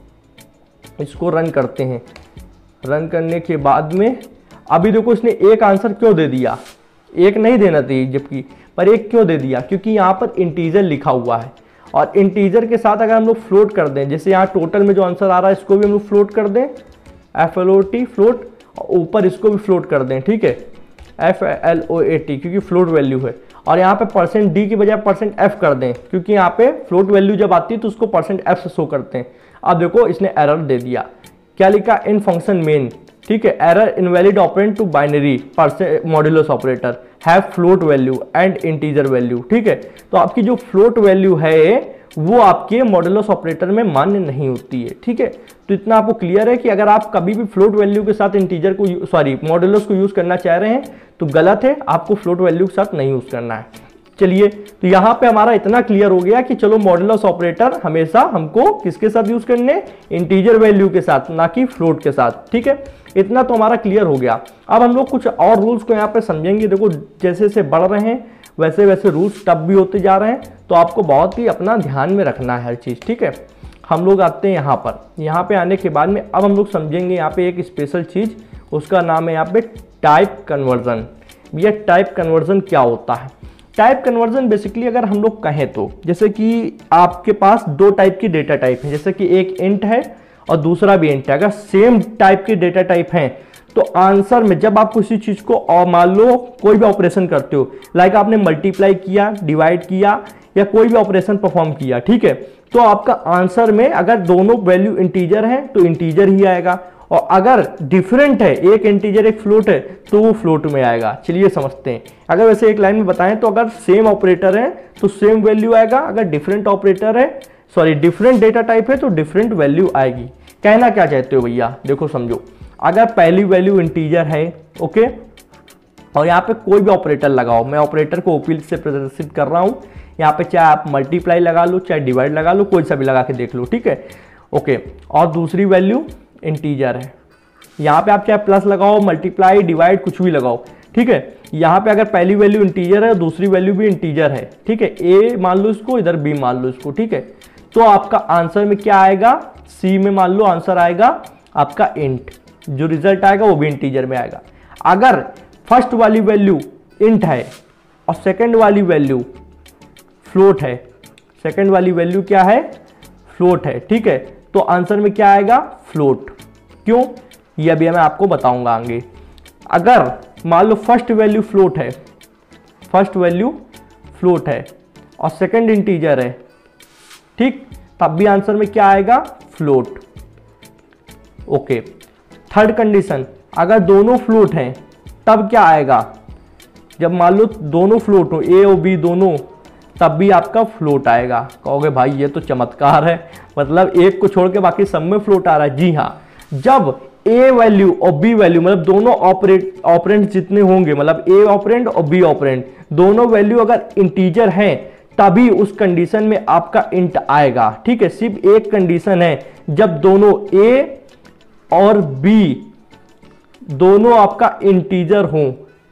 इसको रन करते हैं। रन करने के बाद में अभी देखो इसने एक आंसर क्यों दे दिया, एक नहीं देना चाहिए जबकि, पर एक क्यों दे दिया, क्योंकि यहाँ पर इंटीजर लिखा हुआ है और इंटीजर के साथ अगर हम लोग फ्लोट कर दें, जैसे यहाँ टोटल में जो आंसर आ रहा है इसको भी हम लोग फ्लोट कर दें, F L O T float, और ऊपर इसको भी फ्लोट कर दें, ठीक है, F L O A T, क्योंकि फ्लोट वैल्यू है। और यहाँ पे परसेंट डी की बजाय परसेंट एफ कर दें, क्योंकि यहाँ पे फ्लोट वैल्यू जब आती है तो उसको परसेंट एफ से शो करते हैं। अब देखो इसने एरर दे दिया, क्या लिखा, इन फंक्शन मेन, ठीक है, error invalid operand to binary percent modulus operator have float value and integer value, ठीक है। तो आपकी जो फ्लोट वैल्यू है वो आपके मॉड्यूलस ऑपरेटर में मान्य नहीं होती है, ठीक है। तो इतना आपको क्लियर है कि अगर आप कभी भी फ्लोट वैल्यू के साथ इंटीजर को सॉरी मॉड्यूलस को यूज करना चाह रहे हैं तो गलत है, आपको फ्लोट वैल्यू के साथ नहीं यूज करना है। चलिए, तो यहाँ पे हमारा इतना क्लियर हो गया कि चलो मॉड्यूलस ऑपरेटर हमेशा हमको किसके साथ यूज करने, इंटीजर वैल्यू के साथ, ना कि फ्लोट के साथ, ठीक है। इतना तो हमारा क्लियर हो गया। अब हम लोग कुछ और रूल्स को यहाँ पे समझेंगे। देखो जैसे जैसे बढ़ रहे हैं वैसे वैसे रूल्स टफ भी होते जा रहे हैं, तो आपको बहुत ही अपना ध्यान में रखना है हर चीज़, ठीक है। हम लोग आते हैं यहाँ पर, यहाँ पे आने के बाद में अब हम लोग समझेंगे यहाँ पे एक स्पेशल चीज़, उसका नाम है यहाँ पे टाइप कन्वर्जन। ये टाइप कन्वर्जन क्या होता है? टाइप कन्वर्जन बेसिकली अगर हम लोग कहें तो जैसे कि आपके पास दो टाइप की डेटा टाइप है, जैसे कि एक इंट है और दूसरा भी इंट है। अगर सेम टाइप की डेटा टाइप हैं तो आंसर में जब आप किसी चीज को और मान लो कोई भी ऑपरेशन करते हो, लाइक आपने मल्टीप्लाई किया, डिवाइड किया या कोई भी ऑपरेशन परफॉर्म किया, ठीक है, तो आपका आंसर में अगर दोनों वैल्यू इंटीजर है तो इंटीजर ही आएगा, और अगर डिफरेंट है, एक इंटीजर एक फ्लोट है, तो वो फ्लोट में आएगा। चलिए समझते हैं। अगर वैसे एक लाइन में बताएं तो अगर सेम ऑपरेटर है तो सेम वैल्यू आएगा, अगर डिफरेंट ऑपरेटर है सॉरी डिफरेंट डेटा टाइप है तो डिफरेंट वैल्यू आएगी। कहना क्या चाहते हो भैया, देखो समझो, अगर पहली वैल्यू इंटीजर है, ओके, और यहाँ पे कोई भी ऑपरेटर लगाओ, मैं ऑपरेटर को ओपी से प्रदर्शित कर रहा हूँ, यहाँ पे चाहे आप मल्टीप्लाई लगा लो चाहे डिवाइड लगा लो, कोई सा भी लगा के देख लो, ठीक है, ओके। और दूसरी वैल्यू इंटीजर है, यहाँ पे आप चाहे प्लस लगाओ, मल्टीप्लाई, डिवाइड, कुछ भी लगाओ, ठीक है। यहाँ पे अगर पहली वैल्यू इंटीजर है दूसरी वैल्यू भी इंटीजर है, ठीक है, ए मान लो इसको, इधर बी मान लो इसको, ठीक है, तो आपका आंसर में क्या आएगा, सी में मान लो आंसर आएगा आपका इंट, जो रिजल्ट आएगा वो भी इंटीजर में आएगा। अगर फर्स्ट वाली वैल्यू इंट है और सेकंड वाली वैल्यू फ्लोट है, सेकंड वाली वैल्यू क्या है, फ्लोट है, ठीक है, तो आंसर में क्या आएगा, फ्लोट। क्यों, ये अभी मैं आपको बताऊंगा आगे। अगर मान लो फर्स्ट वैल्यू फ्लोट है, फर्स्ट वैल्यू फ्लोट है और सेकंड इंटीजर है, ठीक, तब भी आंसर में क्या आएगा, फ्लोट, ओके। थर्ड कंडीशन, अगर दोनों फ्लोट हैं तब क्या आएगा, जब मान लो दोनों फ्लोट हो, ए और बी दोनों, तब भी आपका फ्लोट आएगा। कहोगे भाई ये तो चमत्कार है, मतलब एक को छोड़ के बाकी सब में फ्लोट आ रहा है। जी हाँ, जब ए वैल्यू और बी वैल्यू मतलब दोनों ऑपरेट ऑपरेंट जितने होंगे, मतलब ए ऑपरेंट और बी ऑपरेंट दोनों वैल्यू अगर इंटीजर हैं तभी उस कंडीशन में आपका इंट आएगा। ठीक है, सिर्फ एक कंडीशन है, जब दोनों ए और बी दोनों आपका इंटीजर हो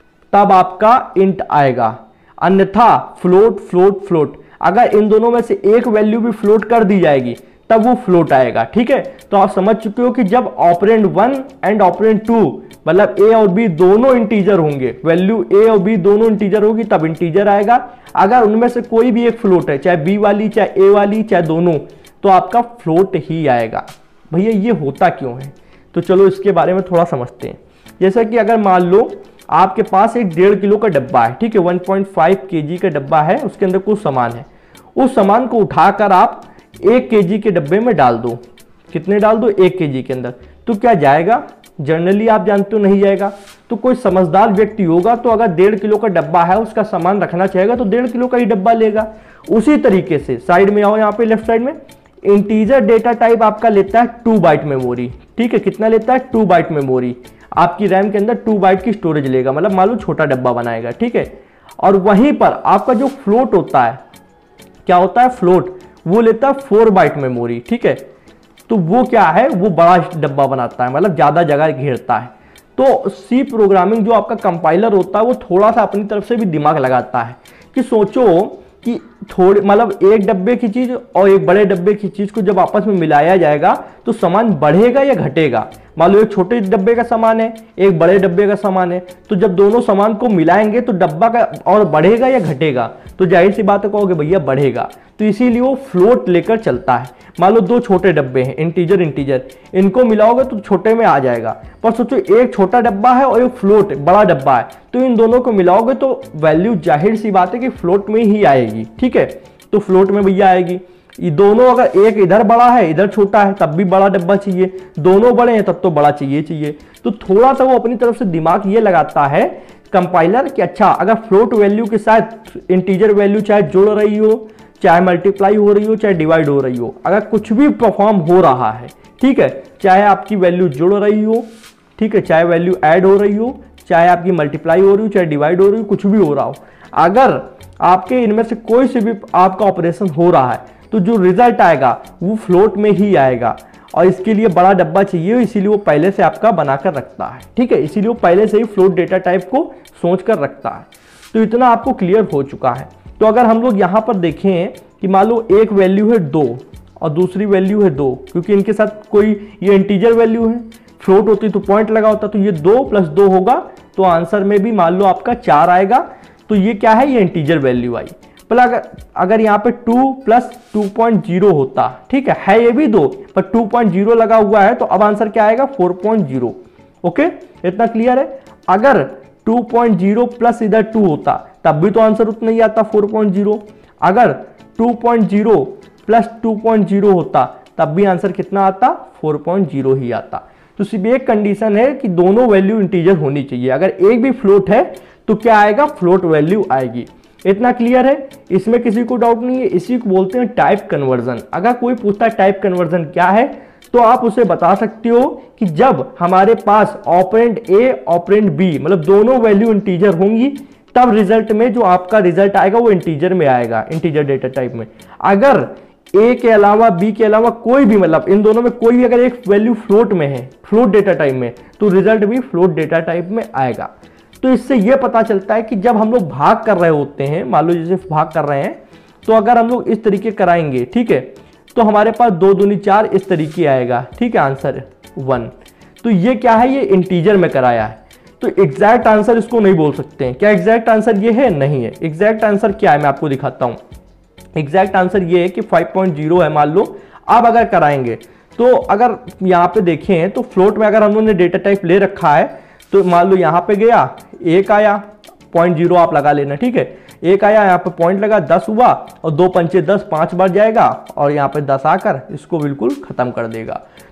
तब आपका इंट आएगा, अन्यथा फ्लोट फ्लोट फ्लोट। अगर इन दोनों में से एक वैल्यू भी फ्लोट कर दी जाएगी तब वो फ्लोट आएगा। ठीक है, तो आप समझ चुके हो कि जब operand one and operand two मतलब ए और बी दोनों इंटीजर होंगे, वैल्यू ए और बी दोनों इंटीजर होगी तब इंटीजर आएगा। अगर उनमें से कोई भी एक फ्लोट है, चाहे बी वाली चाहे ए वाली चाहे दोनों, तो आपका फ्लोट ही आएगा। भैया ये होता क्यों है, तो चलो इसके बारे में थोड़ा समझते हैं। जैसा कि अगर मान लो आपके पास एक डेढ़ किलो का डब्बा है, ठीक है, वन पॉइंट फाइव केजी का डब्बा है, उसके अंदर कुछ सामान है। उस सामान को उठाकर आप एक केजी के डब्बे में डाल दो। कितने डाल दो? एक केजी के अंदर। तो क्या जाएगा? जनरली आप जानते हो नहीं जाएगा। तो कोई समझदार व्यक्ति होगा तो अगर डेढ़ किलो का डब्बा है उसका सामान रखना चाहेगा तो डेढ़ किलो का ही डब्बा लेगा। उसी तरीके से साइड में आओ, यहाँ पे लेफ्ट साइड में इंटीजर डेटा टाइप आपका लेता है टू बाइट मेमोरी। ठीक है, कितना लेता है? Two byte memory. आपकी रैम के अंदर टू बाइट की स्टोरेज लेगा, मतलब मान लो छोटा डब्बा बनाएगा। ठीक है, और वहीं पर आपका जो फ्लोट होता है, क्या होता है? फ्लोट वो लेता है फोर बाइट मेमोरी। ठीक है, तो वो क्या है? वो बड़ा डब्बा बनाता है, मतलब ज्यादा जगह घेरता है। तो सी प्रोग्रामिंग जो आपका कंपाइलर होता है वो थोड़ा सा अपनी तरफ से भी दिमाग लगाता है कि सोचो कि थोड़े मतलब एक डब्बे की चीज और एक बड़े डब्बे की चीज को जब आपस में मिलाया जाएगा तो सामान बढ़ेगा या घटेगा। मान लो एक छोटे डब्बे का सामान है, एक बड़े डब्बे का सामान है, तो जब दोनों सामान को मिलाएंगे तो डब्बा का और बढ़ेगा या घटेगा? तो जाहिर सी बात है कहोगे भैया बढ़ेगा। तो इसीलिए वो फ्लोट लेकर चलता है। मान लो दो छोटे डब्बे हैं, इंटीजर इंटीजर, इनको मिलाओगे तो छोटे में आ जाएगा। पर सोचो एक छोटा डब्बा है और एक फ्लोट बड़ा डब्बा है, तो इन दोनों को मिलाओगे तो वैल्यू जाहिर सी बात है कि फ्लोट में ही आएगी। ठीक है, तो फ्लोट में भैया आएगी। ये दोनों अगर एक इधर बड़ा है इधर छोटा है तब भी बड़ा डब्बा चाहिए, दोनों बड़े हैं तब तो बड़ा चाहिए चाहिए। तो थोड़ा सा वो अपनी तरफ से दिमाग ये लगाता है कंपाइलर कि अच्छा अगर फ्लोट वैल्यू के साथ इंटीजर वैल्यू चाहे जुड़ रही हो, चाहे मल्टीप्लाई हो रही हो, चाहे डिवाइड हो रही हो, अगर कुछ भी परफॉर्म हो रहा है, ठीक है, चाहे आपकी वैल्यू जुड़ रही हो, ठीक है, चाहे वैल्यू ऐड हो रही हो, चाहे आपकी मल्टीप्लाई हो रही हो, चाहे डिवाइड हो रही हो, कुछ भी हो रहा हो, अगर आपके इनमें से कोई से भी आपका ऑपरेशन हो रहा है तो जो रिजल्ट आएगा वो फ्लोट में ही आएगा। और इसके लिए बड़ा डब्बा चाहिए, इसीलिए वो पहले से आपका बनाकर रखता है। ठीक है, इसीलिए वो पहले से ही फ्लोट डेटा टाइप को सोच कर रखता है। तो इतना आपको क्लियर हो चुका है। तो अगर हम लोग यहाँ पर देखें कि मान लो एक वैल्यू है दो और दूसरी वैल्यू है दो, क्योंकि इनके साथ कोई ये इंटीजर वैल्यू है, फ्लोट होती तो पॉइंट लगा होता, तो ये दो प्लस दो होगा तो आंसर में भी मान लो आपका चार आएगा। तो ये क्या है? ये इंटीजर वैल्यू आई। पर अगर अगर यहाँ पे two plus two point zero होता, ठीक है, है ये भी दो पर टू पॉइंट जीरो लगा हुआ है, तो अब आंसर क्या आएगा? Four point zero. ओके, इतना क्लियर है? अगर टू पॉइंट जीरो प्लस इधर टू होता तब भी तो आंसर उतना ही आता, फोर पॉइंट जीरो। अगर two point zero plus two point zero होता तब भी आंसर कितना आता? फोर पॉइंट जीरो ही आता। तो सिर्फ एक कंडीशन है कि दोनों वैल्यू इंटीजर होनी चाहिए। अगर एक भी फ्लोट है तो क्या आएगा? फ्लोट वैल्यू आएगी। इतना क्लियर है? इसमें किसी को डाउट नहीं है? इसी को बोलते हैं टाइप कन्वर्जन। अगर कोई पूछता है टाइप कन्वर्जन क्या है, तो आप उसे बता सकते हो कि जब हमारे पास ऑपरेंड ए ऑपरेंड बी मतलब दोनों वैल्यू इंटीजर होंगी तब रिजल्ट में जो आपका रिजल्ट आएगा वो इंटीजर में आएगा, इंटीजर डेटा टाइप में। अगर ए के अलावा बी के अलावा कोई भी मतलब इन दोनों में कोई भी अगर एक वैल्यू फ्लोट में है, फ्लोट डेटा टाइप में, तो रिजल्ट भी फ्लोट डेटा टाइप में आएगा। तो इससे यह पता चलता है कि जब हम लोग भाग कर रहे होते हैं, मान लो जैसे भाग कर रहे हैं, तो अगर हम लोग इस तरीके कराएंगे, ठीक है, तो हमारे पास दो दूनी चार इस तरीके आएगा। ठीक है, आंसर वन। तो ये क्या है? ये इंटीजर में कराया है। तो एग्जैक्ट आंसर इसको नहीं बोल सकते हैं। क्या एग्जैक्ट आंसर ये है? नहीं है। एग्जैक्ट आंसर क्या है मैं आपको दिखाता हूं। एग्जैक्ट आंसर ये है कि फाइव पॉइंट जीरो है मान लो। अब अगर कराएंगे तो अगर यहाँ पे देखें तो फ्लोट में अगर हम लोगों ने डेटा टाइप ले रखा है तो मान लो यहाँ पे गया एक आया, पॉइंट जीरो आप लगा लेना, ठीक है, एक आया, यहाँ पे पॉइंट लगा, दस हुआ और दो पंचे दस, पांच बार जाएगा और यहाँ पे दस आकर इसको बिल्कुल खत्म कर देगा।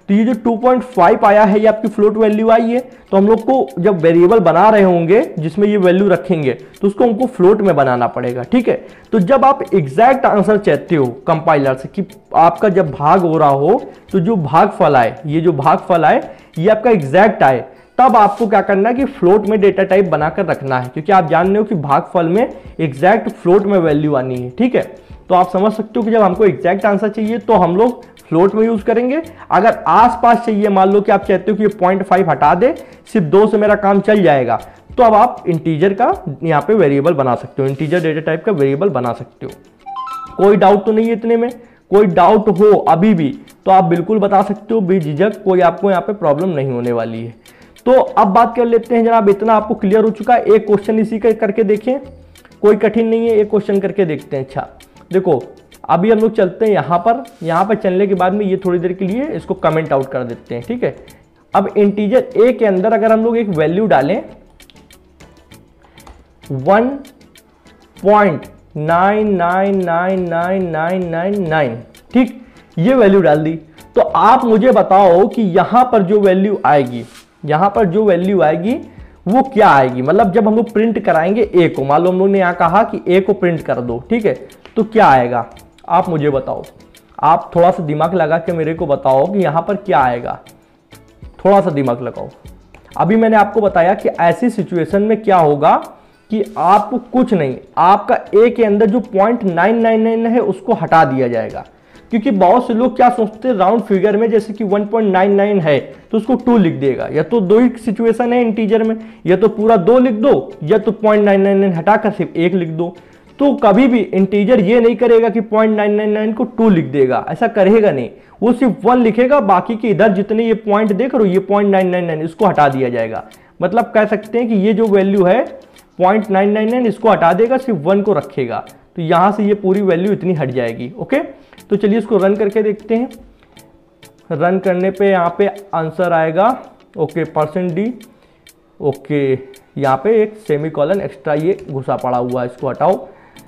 तो ये जो टू पॉइंट फाइव आया है ये आपकी फ्लोट वैल्यू आई है। तो हम लोग को जब वेरिएबल बना रहे होंगे जिसमें ये वैल्यू रखेंगे तो उसको हमको फ्लोट में बनाना पड़ेगा, ठीक है। तो जब आप एग्जैक्ट आंसर चाहते हो कंपाइलर से कि आपका जब भाग हो रहा हो तो जो भागफल आए, ये जो भागफल आए ये आपका एग्जैक्ट आए, तब आपको क्या करना है कि फ्लोट में डेटा टाइप बनाकर रखना है, क्योंकि आप जान रहे हो कि भागफल में एग्जैक्ट फ्लोट में वैल्यू आनी है, ठीक है। तो आप समझ सकते हो कि जब हमको एग्जैक्ट आंसर चाहिए तो हम लोग फ्लोट में यूज करेंगे। अगर आसपास चाहिए, मान लो कि आप चाहते हो कि ये पॉइंट फाइव हटा दे, सिर्फ दो से मेरा काम चल जाएगा, तो अब आप इंटीजर का यहाँ पे वेरिएबल बना सकते हो, इंटीजर डेटा टाइप का वेरिएबल बना सकते हो। कोई डाउट तो नहीं है इतने में? कोई डाउट हो अभी भी तो आप बिल्कुल बता सकते हो, बेझिझक, कोई आपको यहाँ पे प्रॉब्लम नहीं होने वाली है। तो अब बात कर लेते हैं जनाब, इतना आपको क्लियर हो चुका है। एक क्वेश्चन इसी का करके देखें, कोई कठिन नहीं है, एक क्वेश्चन करके देखते हैं। अच्छा देखो, अभी हम लोग चलते हैं यहाँ पर, यहाँ पर चलने के बाद में ये थोड़ी देर के लिए इसको कमेंट आउट कर देते हैं, ठीक है। अब इंटीजर ए के अंदर अगर हम लोग एक वैल्यू डालें one point nine nine nine nine nine nine nine, ठीक, ये वैल्यू डाल दी, तो आप मुझे बताओ कि यहां पर जो वैल्यू आएगी, यहां पर जो वैल्यू आएगी वो क्या आएगी। मतलब जब हम लोग प्रिंट कराएंगे ए को, मान लो हम लोग ने यहां कहा कि ए को प्रिंट कर दो, ठीक है, तो क्या आएगा आप मुझे बताओ। आप थोड़ा सा दिमाग लगा के मेरे को बताओ कि यहां पर क्या आएगा, थोड़ा सा दिमाग लगाओ। अभी मैंने आपको बताया कि ऐसी सिचुएशन में क्या होगा कि आपको कुछ नहीं, आपका ए के अंदर जो पॉइंट नाइन नाइन नाइन है उसको हटा दिया जाएगा, क्योंकि बहुत से लोग क्या सोचते हैं राउंड फिगर में, जैसे कि वन पॉइंट नाइन नाइन है तो उसको टू लिख देगा। या तो दो ही सिचुएशन है इंटीजर में, या तो पूरा दो लिख दो, या तो पॉइंट नाइन नाइन नाइन हटाकर सिर्फ एक लिख दो। तो कभी भी इंटीजर ये नहीं करेगा कि पॉइंट नाइन नाइन नाइन को टू लिख देगा, ऐसा करेगा नहीं, वो सिर्फ वन लिखेगा, बाकी के इधर जितने ये पॉइंट देख रहे हो ये पॉइंट नाइन नाइन नाइन इसको हटा दिया जाएगा। मतलब कह सकते हैं कि ये जो वैल्यू है पॉइंट नाइन नाइन नाइन इसको हटा देगा, सिर्फ वन को रखेगा, तो यहां से ये पूरी वैल्यू इतनी हट जाएगी। ओके, तो चलिए इसको रन करके देखते हैं। रन करने पे यहाँ पे आंसर आएगा ओके परसेंट डी। ओके, यहाँ पे एक सेमी कॉलन एक्स्ट्रा ये घुसा पड़ा हुआ है, इसको हटाओ।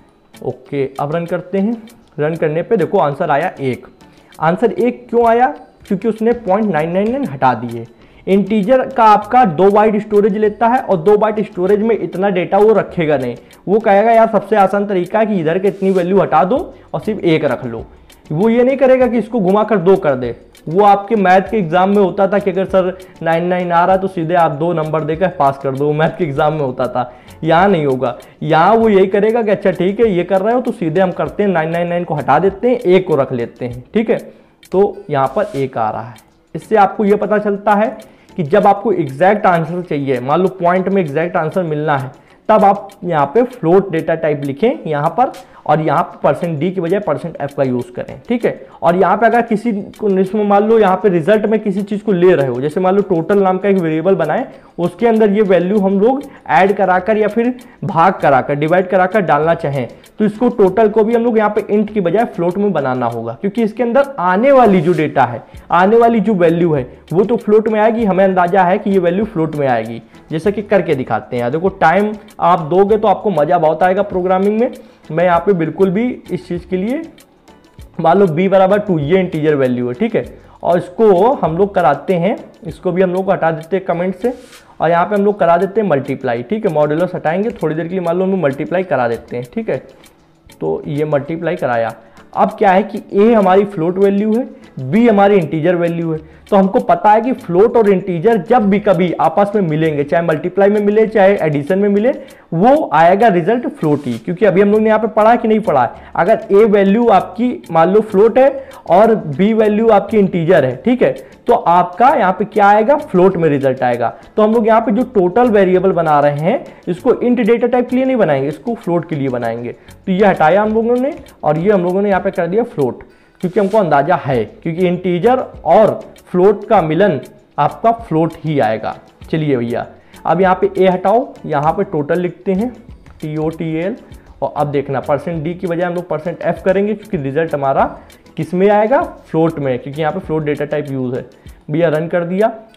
ओके, अब रन करते हैं। रन करने पे देखो आंसर आया एक। आंसर एक क्यों आया? क्योंकि उसने पॉइंट नाइन नाइन नाइन हटा दिए। इंटीजर का आपका दो बाइट स्टोरेज लेता है और दो बाइट स्टोरेज में इतना डेटा वो रखेगा नहीं। वो कहेगा यार सबसे आसान तरीका है कि इधर के इतनी वैल्यू हटा दो और सिर्फ एक रख लो। वो ये नहीं करेगा कि इसको घुमाकर दो कर दे। वो आपके मैथ के एग्जाम में होता था कि अगर सर नाइन नाइन आ रहा है तो सीधे आप दो नंबर देकर पास कर दो, मैथ के एग्जाम में होता था। यहाँ नहीं होगा, यहाँ वो यही करेगा कि अच्छा ठीक है ये कर रहे हो तो सीधे हम करते हैं नाइन नाइन नाइन को हटा देते हैं, एक को रख लेते हैं, ठीक है। तो यहाँ पर एक आ रहा है। इससे आपको ये पता चलता है कि जब आपको एग्जैक्ट आंसर चाहिए, मान लो पॉइंट में एग्जैक्ट आंसर मिलना है, तब आप यहाँ पे फ्लोट डेटा टाइप लिखें यहाँ पर, और यहाँ पे परसेंट डी की बजाय परसेंट एफ का यूज करें, ठीक है। और यहाँ पे अगर किसी को मान लो यहाँ पे रिजल्ट में किसी चीज को ले रहे हो, जैसे मान लो टोटल नाम का एक वेरिएबल बनाए, उसके अंदर ये वैल्यू हम लोग ऐड कराकर या फिर भाग कराकर डिवाइड कराकर डालना चाहें, तो इसको टोटल को भी हम लोग यहाँ पे इंट की बजाय फ्लोट में बनाना होगा, क्योंकि इसके अंदर आने वाली जो डेटा है, आने वाली जो वैल्यू है वो तो फ्लोट में आएगी। हमें अंदाजा है कि ये वैल्यू फ्लोट में आएगी, जैसे कि करके दिखाते हैं। देखो टाइम आप दोगे तो आपको मजा बहुत आएगा प्रोग्रामिंग में। मैं यहाँ पे बिल्कुल भी इस चीज के लिए मान लो b बराबर टू, ये इंटीजर वैल्यू है, ठीक है, और इसको हम लोग कराते हैं, इसको भी हम लोग को हटा देते हैं कमेंट से, और यहाँ पे हम लोग करा देते हैं मल्टीप्लाई, ठीक है। मॉड्यूलस हटाएंगे थोड़ी देर के लिए, मान लो हम लोग मल्टीप्लाई करा देते हैं, ठीक है। तो ये मल्टीप्लाई कराया। अब क्या है कि a हमारी फ्लोट वैल्यू है, b हमारी इंटीजर वैल्यू है। तो हमको पता है कि फ्लोट और इंटीजर जब भी कभी आपस में मिलेंगे, चाहे मल्टीप्लाई में मिले चाहे एडिशन में मिले, वो आएगा रिजल्ट फ्लोट ही, क्योंकि अभी हम लोग ने यहाँ पे पढ़ा कि नहीं पढ़ा है। अगर a वैल्यू आपकी मान लो फ्लोट है और b वैल्यू आपकी इंटीजर है, ठीक है, तो आपका यहाँ पे क्या आएगा? फ्लोट में रिजल्ट आएगा। तो हम लोग यहाँ पे जो टोटल वेरिएबल बना रहे हैं इसको इंट डेटा टाइप के लिए नहीं बनाएंगे, इसको फ्लोट के लिए बनाएंगे। तो ये हटाया हम लोगों ने और ये हम लोगों ने यहाँ पे कर दिया फ्लोट, क्योंकि हमको अंदाजा है, क्योंकि इंटीजर और फ्लोट का मिलन आपका फ्लोट ही आएगा। चलिए भैया, अब यहाँ पे ए हटाओ, यहाँ पे टोटल लिखते हैं टी ओ टी एल, और अब देखना परसेंट डी की बजाय हम लोग परसेंट एफ करेंगे, क्योंकि रिजल्ट हमारा किस में आएगा? फ्लोट में, क्योंकि यहाँ पे फ्लोट डेटा टाइप यूज है। भैया रन कर दिया।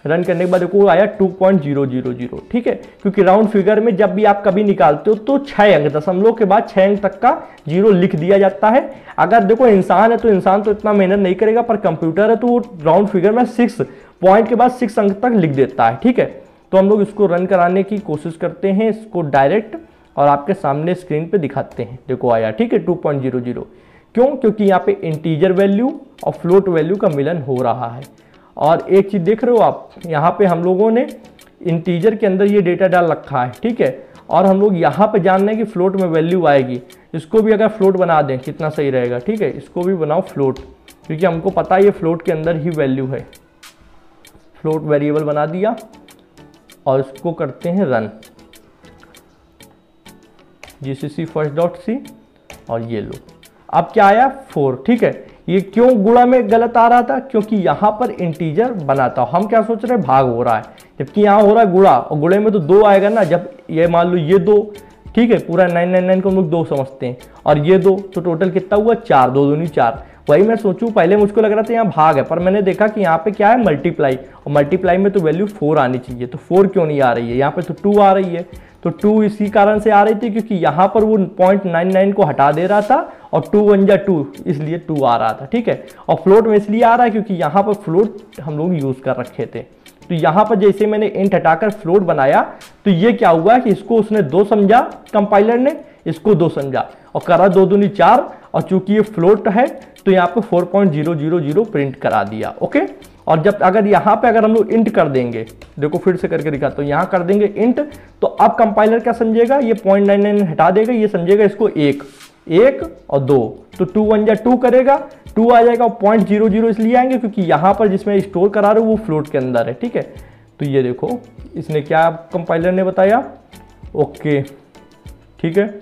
रन करने के बाद देखो आया two point zero zero zero, ठीक है, क्योंकि राउंड फिगर में जब भी आप कभी निकालते हो तो छह अंक, दशमलव के बाद छह अंक तक का जीरो लिख दिया जाता है। अगर देखो इंसान है तो इंसान तो इतना मेहनत नहीं करेगा, पर कंप्यूटर है तो वो राउंड फिगर में सिक्स पॉइंट के बाद सिक्स अंक तक लिख देता है, ठीक है। तो हम लोग इसको रन कराने की कोशिश करते हैं, इसको डायरेक्ट, और आपके सामने स्क्रीन पे दिखाते हैं। देखो आया, ठीक है, टू पॉइंट ज़ीरो ज़ीरो। क्यों? क्योंकि यहाँ पे इंटीजर वैल्यू और फ्लोट वैल्यू का मिलन हो रहा है। और एक चीज़ देख रहे हो आप, यहाँ पे हम लोगों ने इंटीजर के अंदर ये डेटा डाल रखा है, ठीक है, और हम लोग यहाँ पे जान रहे हैं कि फ्लोट में वैल्यू आएगी। इसको भी अगर फ्लोट बना दें कितना सही रहेगा, ठीक है, इसको भी बनाओ फ्लोट, क्योंकि हमको पता है ये फ्लोट के अंदर ही वैल्यू है। फ्लोट वेरिएबल बना दिया और इसको करते हैं run, G C C first dot C, और ये लो, अब क्या आया फोर, ठीक है। ये क्यों गुणा में गलत आ रहा था? क्योंकि यहाँ पर इंटीजर बना था, हम क्या सोच रहे हैं भाग हो रहा है, जबकि यहाँ हो रहा है गुणा, और गुणे में तो दो आएगा ना। जब ये मान लो ये दो, ठीक है, पूरा नाइन नाइन नाइन को हम लोग दो समझते हैं, और ये दो, तो टोटल कितना हुआ चार, दो दूनी चार। वही मैं सोचूं, पहले मुझको लग रहा था यहाँ भाग है, पर मैंने देखा कि यहाँ पे क्या है मल्टीप्लाई, और मल्टीप्लाई में तो वैल्यू फोर आनी चाहिए, तो फोर क्यों नहीं आ रही है? यहाँ पे तो टू आ रही है, तो टू इसी कारण से आ रही थी क्योंकि यहाँ पर वो पॉइंट नाइन नाइन को हटा दे रहा था, और टू वन जा टू, इसलिए टू आ रहा था, ठीक है। और फ्लोट में इसलिए आ रहा है क्योंकि यहाँ पर फ्लोट हम लोग यूज कर रखे थे। तो यहाँ पर जैसे मैंने इंट हटाकर फ्लोट बनाया, तो ये क्या हुआ कि इसको उसने दो समझा, कंपाइलर ने इसको दो समझा, और करा दो दूनी चार, और चूंकि ये फ्लोट है तो यहाँ पे four point zero zero zero print करा दिया, ओके। और जब अगर यहाँ पे अगर हम लोग इंट कर देंगे, देखो फिर से करके दिखाता हूँ, यहाँ कर देंगे इंट, तो अब कंपाइलर क्या समझेगा, ये पॉइंट नाइन नाइन हटा देगा, ये समझेगा इसको एक, एक और दो, तो टू वन जा टू करेगा, टू आ जाएगा, और पॉइंट जीरो जीरो इसलिए आएंगे क्योंकि यहाँ पर जिसमें स्टोर करा रहे हो वो फ्लोट के अंदर है, ठीक है। तो ये देखो इसने क्या कंपाइलर ने बताया, ओके, ठीक है,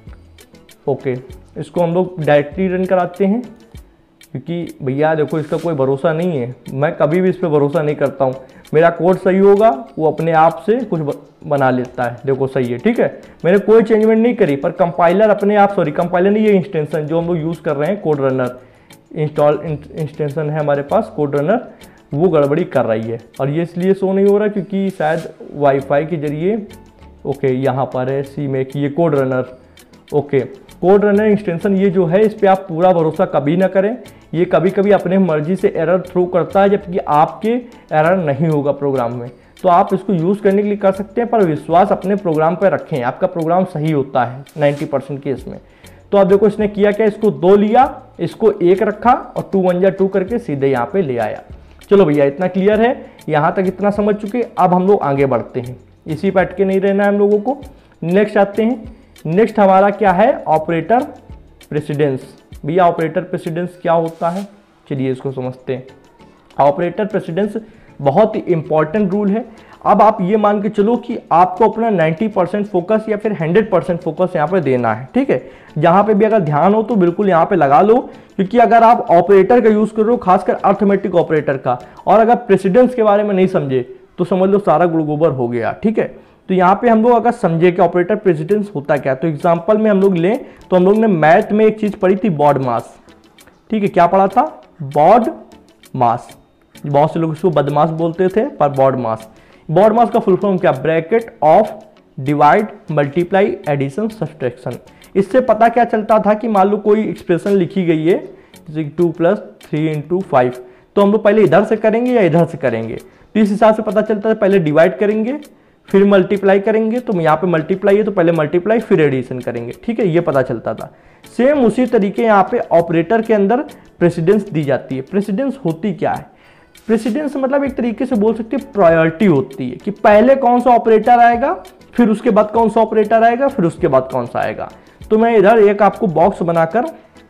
ओके। इसको हम लोग डायरेक्टली रन कराते हैं, क्योंकि भैया देखो इसका कोई भरोसा नहीं है, मैं कभी भी इस पर भरोसा नहीं करता हूँ। मेरा कोड सही होगा, वो अपने आप से कुछ बना लेता है, देखो सही है, ठीक है, मैंने कोई चेंजमेंट नहीं करी, पर कंपाइलर अपने आप, सॉरी कंपाइलर नहीं, ये इंस्टेंशन जो हम लोग यूज़ कर रहे हैं, कोड रनर इंस्टॉल इंस्टेंशन है हमारे पास, कोड रनर, वो गड़बड़ी कर रही है। और ये इसलिए शो नहीं हो रहा क्योंकि शायद वाईफाई के जरिए, ओके, यहाँ पर है सी में कि ये code runner, okay, code runner extension ये जो है, इस पर आप पूरा भरोसा कभी ना करें, ये कभी कभी अपने मर्जी से एरर थ्रो करता है, जबकि आपके एरर नहीं होगा प्रोग्राम में। तो आप इसको यूज़ करने के लिए कर सकते हैं, पर विश्वास अपने प्रोग्राम पर रखें, आपका प्रोग्राम सही होता है नाइन्टी परसेंट केस में। तो अब देखो इसने किया क्या, इसको दो लिया, इसको एक रखा, और टू वन जा टू करके सीधे यहाँ पे ले आया। चलो भैया इतना क्लियर है, यहाँ तक इतना समझ चुके, अब हम लोग आगे बढ़ते हैं, इसी पे अटके नहीं रहना है हम लोगों को। नेक्स्ट आते हैं, नेक्स्ट हमारा क्या है, ऑपरेटर प्रेसिडेंस। भैया ऑपरेटर प्रेसिडेंस क्या होता है, चलिए इसको समझते हैं। ऑपरेटर प्रेसिडेंस बहुत ही इंपॉर्टेंट रूल है। अब आप ये मान के चलो कि आपको अपना नाइन्टी परसेंट फोकस या फिर हंड्रेड परसेंट फोकस यहाँ पे देना है, ठीक है। जहाँ पे भी अगर ध्यान हो तो बिल्कुल यहाँ पे लगा लो, क्योंकि अगर आप ऑपरेटर का यूज़ कर रहे हो, खासकर अर्थमेटिक ऑपरेटर का, और अगर प्रेसिडेंस के बारे में नहीं समझे तो समझ लो सारा गुड़ गोबर हो गया, ठीक है। तो यहाँ पे हम लोग अगर समझे कि ऑपरेटर प्रेसिडेंस होता क्या, तो एग्जांपल में हम लोग लें तो हम लोग ने मैथ में एक चीज़ पढ़ी थी, बॉड मास, ठीक है। क्या पढ़ा था, बॉड मास, बहुत से लोग इसको बदमाश बोलते थे, पर बॉड मास, बॉड मास का फुल फॉर्म क्या, bracket of divide multiply addition subtraction. इससे पता क्या चलता था कि मान लो कोई एक्सप्रेशन लिखी गई है, जैसे two plus three into five, तो हम लोग पहले इधर से करेंगे या इधर से करेंगे, तो इस हिसाब से पता चलता है पहले डिवाइड करेंगे फिर मल्टीप्लाई करेंगे, तो यहाँ पे मल्टीप्लाई है तो पहले मल्टीप्लाई फिर एडिशन करेंगे, ठीक है, ये पता चलता था। सेम उसी तरीके यहाँ पे ऑपरेटर के अंदर प्रेसिडेंस दी जाती है। प्रेसिडेंस होती क्या है, प्रेसिडेंस मतलब एक तरीके से बोल सकते हैं प्रायोरिटी होती है, कि पहले कौन सा ऑपरेटर आएगा, फिर उसके बाद कौन सा ऑपरेटर आएगा, फिर उसके बाद कौन सा आएगा। तो मैं इधर एक आपको बॉक्स बनाकर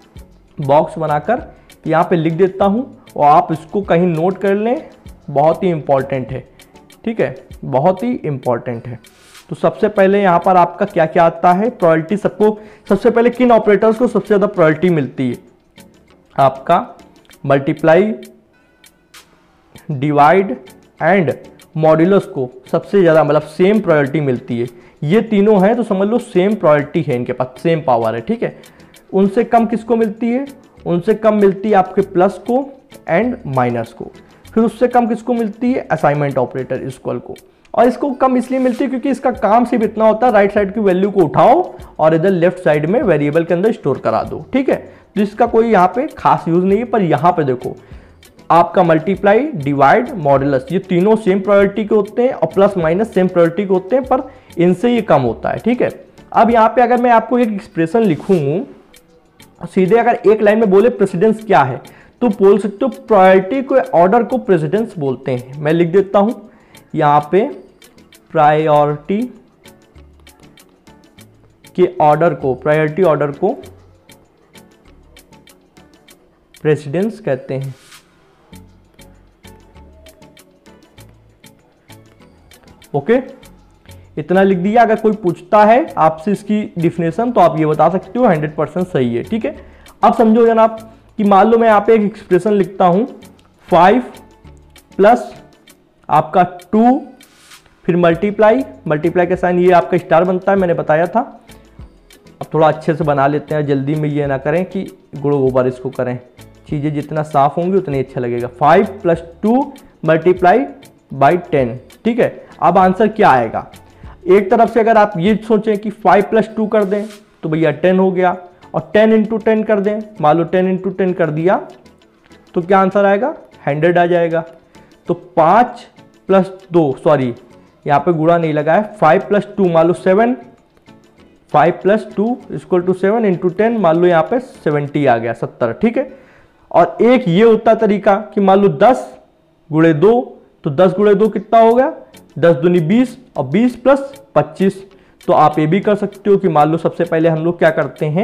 बॉक्स बनाकर यहाँ पे लिख देता हूँ, और आप इसको कहीं नोट कर लें, बहुत ही इंपॉर्टेंट है, ठीक है, बहुत ही इंपॉर्टेंट है। तो सबसे पहले यहाँ पर आपका क्या क्या आता है, प्रायोरिटी। सबको सबसे पहले किन ऑपरेटर्स को सबसे ज़्यादा प्रायोरिटी मिलती है, आपका मल्टीप्लाई, डिवाइड एंड मॉड्यूलस को सबसे ज़्यादा, मतलब सेम प्रायोरिटी मिलती है। ये तीनों हैं तो समझ लो सेम प्रायोरिटी है, इनके पास सेम पावर है, ठीक है। उनसे कम किसको मिलती है, उनसे कम मिलती है आपके प्लस को एंड माइनस को। फिर उससे कम किसको मिलती है, असाइनमेंट ऑपरेटर इक्वल को। और इसको कम इसलिए मिलती है क्योंकि इसका काम सिर्फ इतना होता है, राइट साइड की वैल्यू को उठाओ और इधर लेफ्ट साइड में वेरिएबल के अंदर स्टोर करा दो, ठीक है। तो इसका कोई यहाँ पे खास यूज नहीं है। पर यहाँ पे देखो आपका मल्टीप्लाई, डिवाइड, मॉडुलस, ये तीनों सेम प्रायोरिटी के होते हैं और प्लस माइनस सेम प्रायोरिटी के होते हैं, पर इनसे ये कम होता है, ठीक है। अब यहाँ पे अगर मैं आपको एक एक्सप्रेशन लिखूँ सीधे, अगर एक लाइन में बोले प्रेसिडेंस क्या है, तो बोल सकते हो प्रायोरिटी के ऑर्डर को प्रेसिडेंस बोलते हैं। मैं लिख देता हूं यहाँ पे प्रायोरिटी के ऑर्डर को, प्रायोरिटी ऑर्डर को प्रेसिडेंस कहते हैं। ओके, इतना लिख दिया। अगर कोई पूछता है आपसे इसकी डिफिनेशन तो आप ये बता सकते हो हंड्रेड परसेंट सही है, ठीक है। अब समझो जनाब कि मान लो मैं यहाँ पे एक एक्सप्रेशन लिखता हूं फाइव प्लस आपका टू, फिर मल्टीप्लाई, मल्टीप्लाई के साइन ये आपका स्टार बनता है, मैंने बताया था। अब थोड़ा अच्छे से बना लेते हैं, जल्दी में ये ना करें कि गुड़ गोबर इसको करें, चीज़ें जितना साफ होंगी उतना अच्छा लगेगा। Five plus two multiply by ten, ठीक है। अब आंसर क्या आएगा, एक तरफ से अगर आप ये सोचें कि फाइव प्लस टू कर दें तो भैया टेन हो गया, और टेन इंटू टेन कर दें, मान लो टेन इंटू टेन कर दिया तो क्या आंसर आएगा, हंड्रेड आ जाएगा। तो पाँच प्लस दो, सॉरी यहाँ पे गुणा नहीं लगा है, फाइव प्लस टू मान लो seven, five plus two equal to seven into ten, मान लो यहाँ पे सेवेंटी आ गया, सत्तर, ठीक है। और एक ये होता तरीका कि मान लो दस गुणे दो, तो दस गुणे दो कितना हो गया, दस दूनी बीस, और बीस प्लस पच्चीस। तो आप ये भी कर सकते हो कि मान लो सबसे पहले हम लोग क्या करते हैं,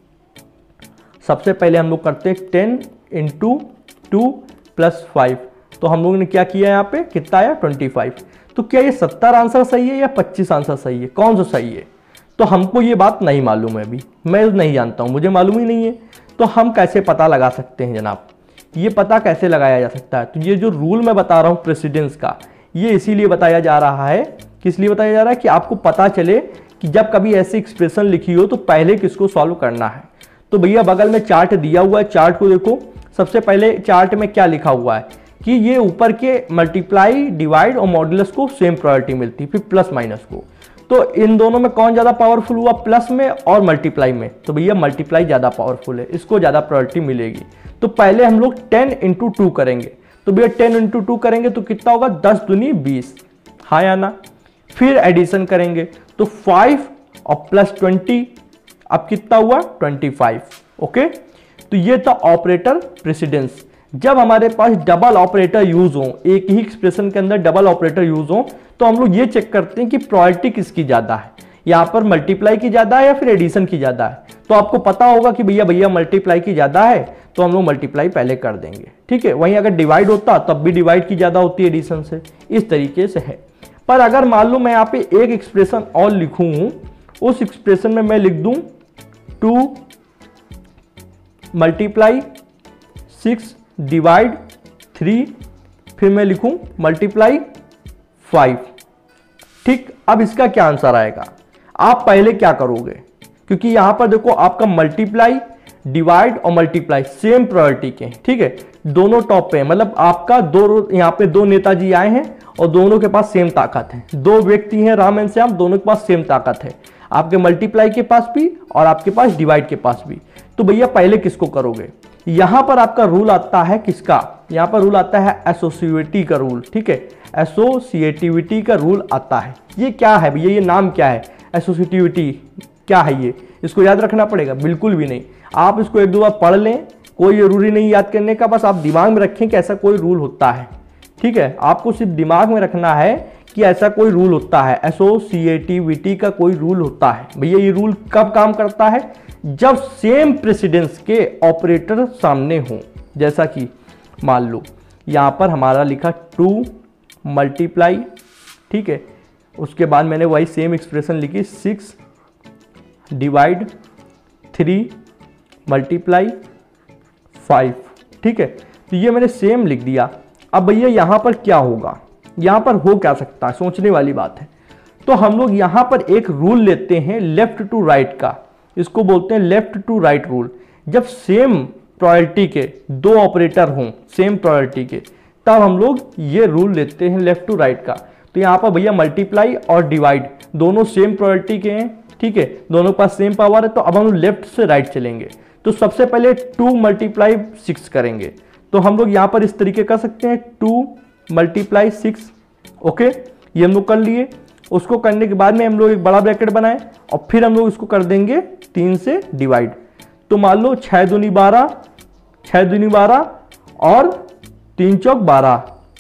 सबसे पहले हम लोग करते हैं ten into two plus five, तो हम लोगों ने क्या किया यहाँ पे, कितना आया, ट्वेंटी फाइव। तो क्या ये सत्तर आंसर सही है या पच्चीस आंसर सही है, कौन सा सही है? तो हमको ये बात नहीं मालूम है, अभी मैं नहीं जानता हूँ, मुझे मालूम ही नहीं है। तो हम कैसे पता लगा सकते हैं जनाब, ये पता कैसे लगाया जा सकता है? तो ये जो रूल मैं बता रहा हूँ प्रेसिडेंस का, ये इसीलिए बताया जा रहा है, किस लिए बताया जा रहा है कि आपको पता चले कि जब कभी ऐसी एक्सप्रेशन लिखी हो तो पहले किसको सॉल्व करना है। तो भैया बगल में चार्ट दिया हुआ है, चार्ट को देखो। सबसे पहले चार्ट में क्या लिखा हुआ है कि ये ऊपर के मल्टीप्लाई, डिवाइड और मॉडुलस को सेम प्रायोरिटी मिलती है, फिर प्लस माइनस को। तो इन दोनों में कौन ज़्यादा पावरफुल हुआ, प्लस में और मल्टीप्लाई में? तो भैया मल्टीप्लाई ज़्यादा पावरफुल है, इसको ज़्यादा प्रायोरिटी मिलेगी। तो पहले हम लोग टेन इंटू टू करेंगे, तो भैया टेन इंटू टू करेंगे तो कितना होगा, दस दूनी बीस, हाँ या ना। फिर एडिशन करेंगे तो फाइव और प्लस ट्वेंटी, अब कितना हुआ, ट्वेंटी फाइव। ओके, तो ये था ऑपरेटर प्रेसिडेंस। जब हमारे पास डबल ऑपरेटर यूज हो, एक ही एक्सप्रेशन के अंदर डबल ऑपरेटर यूज हो, तो हम लोग ये चेक करते हैं कि प्रायोरिटी किसकी ज्यादा है, यहाँ पर मल्टीप्लाई की ज्यादा है या फिर एडिशन की ज्यादा है। तो आपको पता होगा कि भैया भैया मल्टीप्लाई की ज्यादा है, तो हम लोग मल्टीप्लाई पहले कर देंगे, ठीक है। वहीं अगर डिवाइड होता तब भी डिवाइड की ज्यादा होती है एडिशन से, इस तरीके से है। पर अगर मान लो मैं यहाँ पे एक एक्सप्रेशन और लिखूं, उस एक्सप्रेशन में मैं लिख दूं two multiply six divide three, फिर मैं लिखूं मल्टीप्लाई फाइव, ठीक। अब इसका क्या आंसर आएगा, आप पहले क्या करोगे, क्योंकि यहां पर देखो आपका मल्टीप्लाई, डिवाइड और मल्टीप्लाई सेम प्रायोरिटी के, ठीक है, दोनों टॉप पे है। मतलब आपका दो, यहाँ पे दो नेताजी आए हैं और दोनों के पास सेम ताकत है, दो व्यक्ति हैं राम एंड श्याम, दोनों के पास सेम ताकत है, आपके मल्टीप्लाई के पास भी और आपके पास डिवाइड के पास भी। तो भैया पहले किसको करोगे, यहां पर आपका रूल आता है किसका, यहां पर रूल आता है एसोसिएटिविटी का रूल, ठीक है, एसोसिएटिविटी का रूल आता है। ये क्या है भैया, ये नाम क्या है, एसोसिएटिविटी क्या है, ये इसको याद रखना पड़ेगा? बिल्कुल भी नहीं, आप इसको एक दो बार पढ़ लें, कोई जरूरी नहीं याद करने का, बस आप दिमाग में रखें कि ऐसा कोई रूल होता है, ठीक है। आपको सिर्फ दिमाग में रखना है कि ऐसा कोई रूल होता है, एसोसिएटिविटी का कोई रूल होता है। भैया ये रूल कब काम करता है, जब सेम प्रेसिडेंस के ऑपरेटर सामने हो। जैसा कि मान लो यहां पर हमारा लिखा टू मल्टीप्लाई, ठीक है, उसके बाद मैंने वही सेम एक्सप्रेशन लिखी six divide three multiply five, ठीक है। तो ये मैंने सेम लिख दिया। अब भैया यहां पर क्या होगा, यहां पर हो क्या सकता है, सोचने वाली बात है। तो हम लोग यहां पर एक रूल लेते हैं लेफ्ट टू राइट का, इसको बोलते हैं लेफ्ट टू राइट रूल। जब सेम प्रायोरिटी के दो ऑपरेटर हों, सेम प्रायोरिटी के, तब हम लोग ये रूल लेते हैं लेफ्ट टू राइट का। तो यहाँ पर भैया मल्टीप्लाई और डिवाइड दोनों सेम प्रायोरिटी के हैं, ठीक है, दोनों के पास सेम पावर है। तो अब हम लेफ्ट से राइट चलेंगे। तो सबसे पहले टू मल्टीप्लाई सिक्स करेंगे। तो हम लोग यहाँ पर इस तरीके कर सकते हैं, टू मल्टीप्लाई सिक्स, ओके, ये हम लोग कर लिए। उसको करने के बाद में हम लोग एक बड़ा ब्रैकेट बनाए और फिर हम लोग इसको कर देंगे तीन से डिवाइड। तो मान लो छः दूनी बारह, छः दूनी बारह और तीन चौक बारह,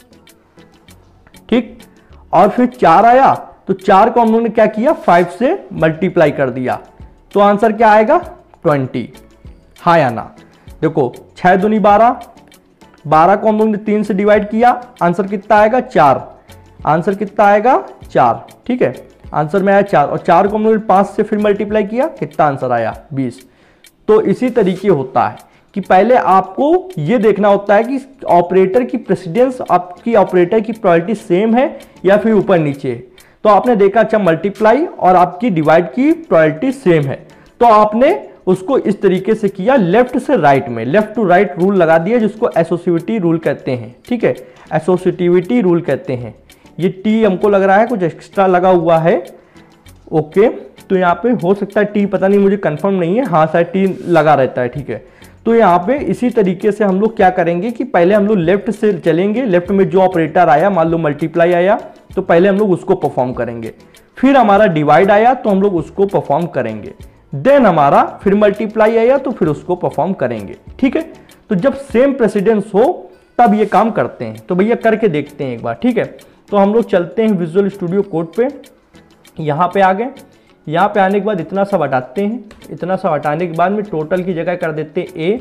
ठीक। और फिर चार आया, तो चार को हम लोगों ने क्या किया, फाइव से मल्टीप्लाई कर दिया। तो आंसर क्या आएगा, ट्वेंटी। हाँ या ना? देखो छः दूनी बारह, बारह को हम लोगों ने तीन से डिवाइड किया, आंसर कितना आएगा, चार। आंसर कितना आएगा, चार, ठीक है, आंसर में आया चार। और चार को हम लोगों ने पाँच से फिर मल्टीप्लाई किया, कितना आंसर आया, बीस। तो इसी तरीके होता है कि पहले आपको ये देखना होता है कि ऑपरेटर की प्रेसिडेंस, आपकी ऑपरेटर की प्रायोरिटी सेम है या फिर ऊपर नीचे है। तो आपने देखा अच्छा मल्टीप्लाई और आपकी डिवाइड की प्रायोरिटी सेम है, तो आपने उसको इस तरीके से किया, लेफ्ट से राइट में, लेफ्ट टू राइट रूल लगा दिया, जिसको एसोसिएटिव रूल कहते हैं, ठीक है, एसोसिएटिविटी रूल कहते हैं। ये टी हमको लग रहा है कुछ एक्स्ट्रा लगा हुआ है, ओके। तो यहाँ पे हो सकता है टी, पता नहीं, मुझे कंफर्म नहीं है, हाँ शायद टी लगा रहता है, ठीक है। तो यहाँ पे इसी तरीके से हम लोग क्या करेंगे कि पहले हम लोग लेफ्ट से चलेंगे, लेफ्ट में जो ऑपरेटर आया, मान लो मल्टीप्लाई आया, तो पहले हम लोग उसको परफॉर्म करेंगे। फिर हमारा डिवाइड आया तो हम लोग उसको परफॉर्म करेंगे। देन हमारा फिर मल्टीप्लाई आया तो फिर उसको परफॉर्म करेंगे, ठीक है। तो जब सेम प्रेसिडेंस हो तब ये काम करते हैं। तो भैया करके देखते हैं एक बार, ठीक है। तो हम लोग चलते हैं विजुअल स्टूडियो कोड पे, यहाँ पे आ गए। यहाँ पे आने के बाद इतना सब हटाते हैं, इतना सब हटाने के बाद में टोटल की जगह कर देते हैं ए,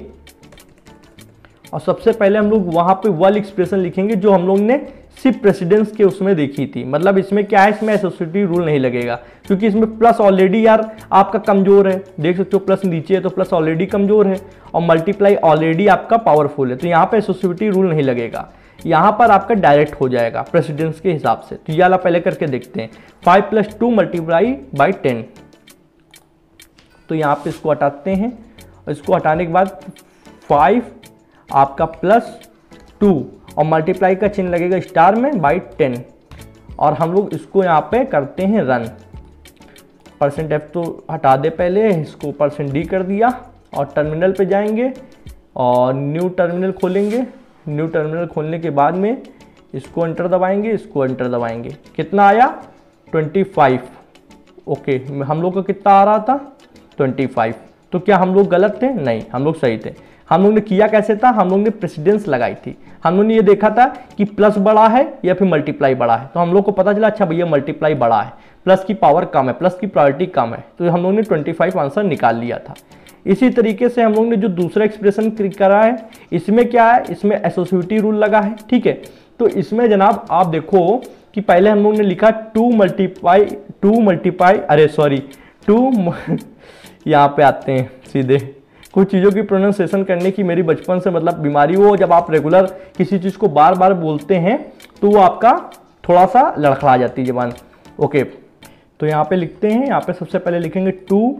और सबसे पहले हम लोग वहाँ पे वाली एक्सप्रेशन लिखेंगे जो हम लोग ने सिर्फ प्रेसिडेंस के उसमें देखी थी। मतलब इसमें क्या है, इसमें एसोसिएटिव रूल नहीं लगेगा, क्योंकि इसमें प्लस ऑलरेडी यार आपका कमजोर है, देख सकते हो प्लस नीचे है तो प्लस ऑलरेडी कमजोर है, और मल्टीप्लाई ऑलरेडी आपका पावरफुल है। तो यहाँ पे एसोसिएटिव रूल नहीं लगेगा, यहाँ पर आपका डायरेक्ट हो जाएगा प्रेसिडेंस के हिसाब से। तो ये वाला पहले करके देखते हैं, five plus two multiply by ten. तो यहाँ पे इसको हटाते हैं, और इसको हटाने के बाद फाइव आपका प्लस टू और मल्टीप्लाई का चिन्ह लगेगा स्टार में बाई टेन, और हम लोग इसको यहाँ पे करते हैं रन। परसेंट एफ तो हटा दे पहले, इसको परसेंट डी कर दिया, और टर्मिनल पे जाएंगे और न्यू टर्मिनल खोलेंगे। न्यू टर्मिनल खोलने के बाद में इसको एंटर दबाएंगे, इसको एंटर दबाएंगे। कितना आया, ट्वेंटी फाइव, ओके। हम लोग का कितना आ रहा था, ट्वेंटी फाइव। तो क्या हम लोग गलत थे, नहीं, हम लोग सही थे। हम लोग ने किया कैसे था, हम लोग ने प्रेसिडेंस लगाई थी, हम लोग ने ये देखा था कि प्लस बड़ा है या फिर मल्टीप्लाई बड़ा है। तो हम लोग को पता चला अच्छा भैया मल्टीप्लाई बड़ा है, प्लस की पावर कम है, प्लस की प्रायोरिटी कम है, तो हम लोग ने ट्वेंटी फाइव आंसर निकाल लिया था। इसी तरीके से हम लोग ने जो दूसरा एक्सप्रेशन करा है, इसमें क्या है, इसमें एसोसिएटिव रूल लगा है, ठीक है। तो इसमें जनाब आप देखो कि पहले हम लोग ने लिखा टू मल्टीप्लाई टू मल्टीप्लाई अरे सॉरी टू यहाँ पे आते हैं सीधे, कुछ चीज़ों की प्रोनाउंसिएशन करने की मेरी बचपन से मतलब बीमारी हो, जब आप रेगुलर किसी चीज़ को बार बार बोलते हैं तो वो आपका थोड़ा सा लड़खड़ा जाती है जबान, ओके। तो यहाँ पे लिखते हैं, यहाँ पे सबसे पहले लिखेंगे टू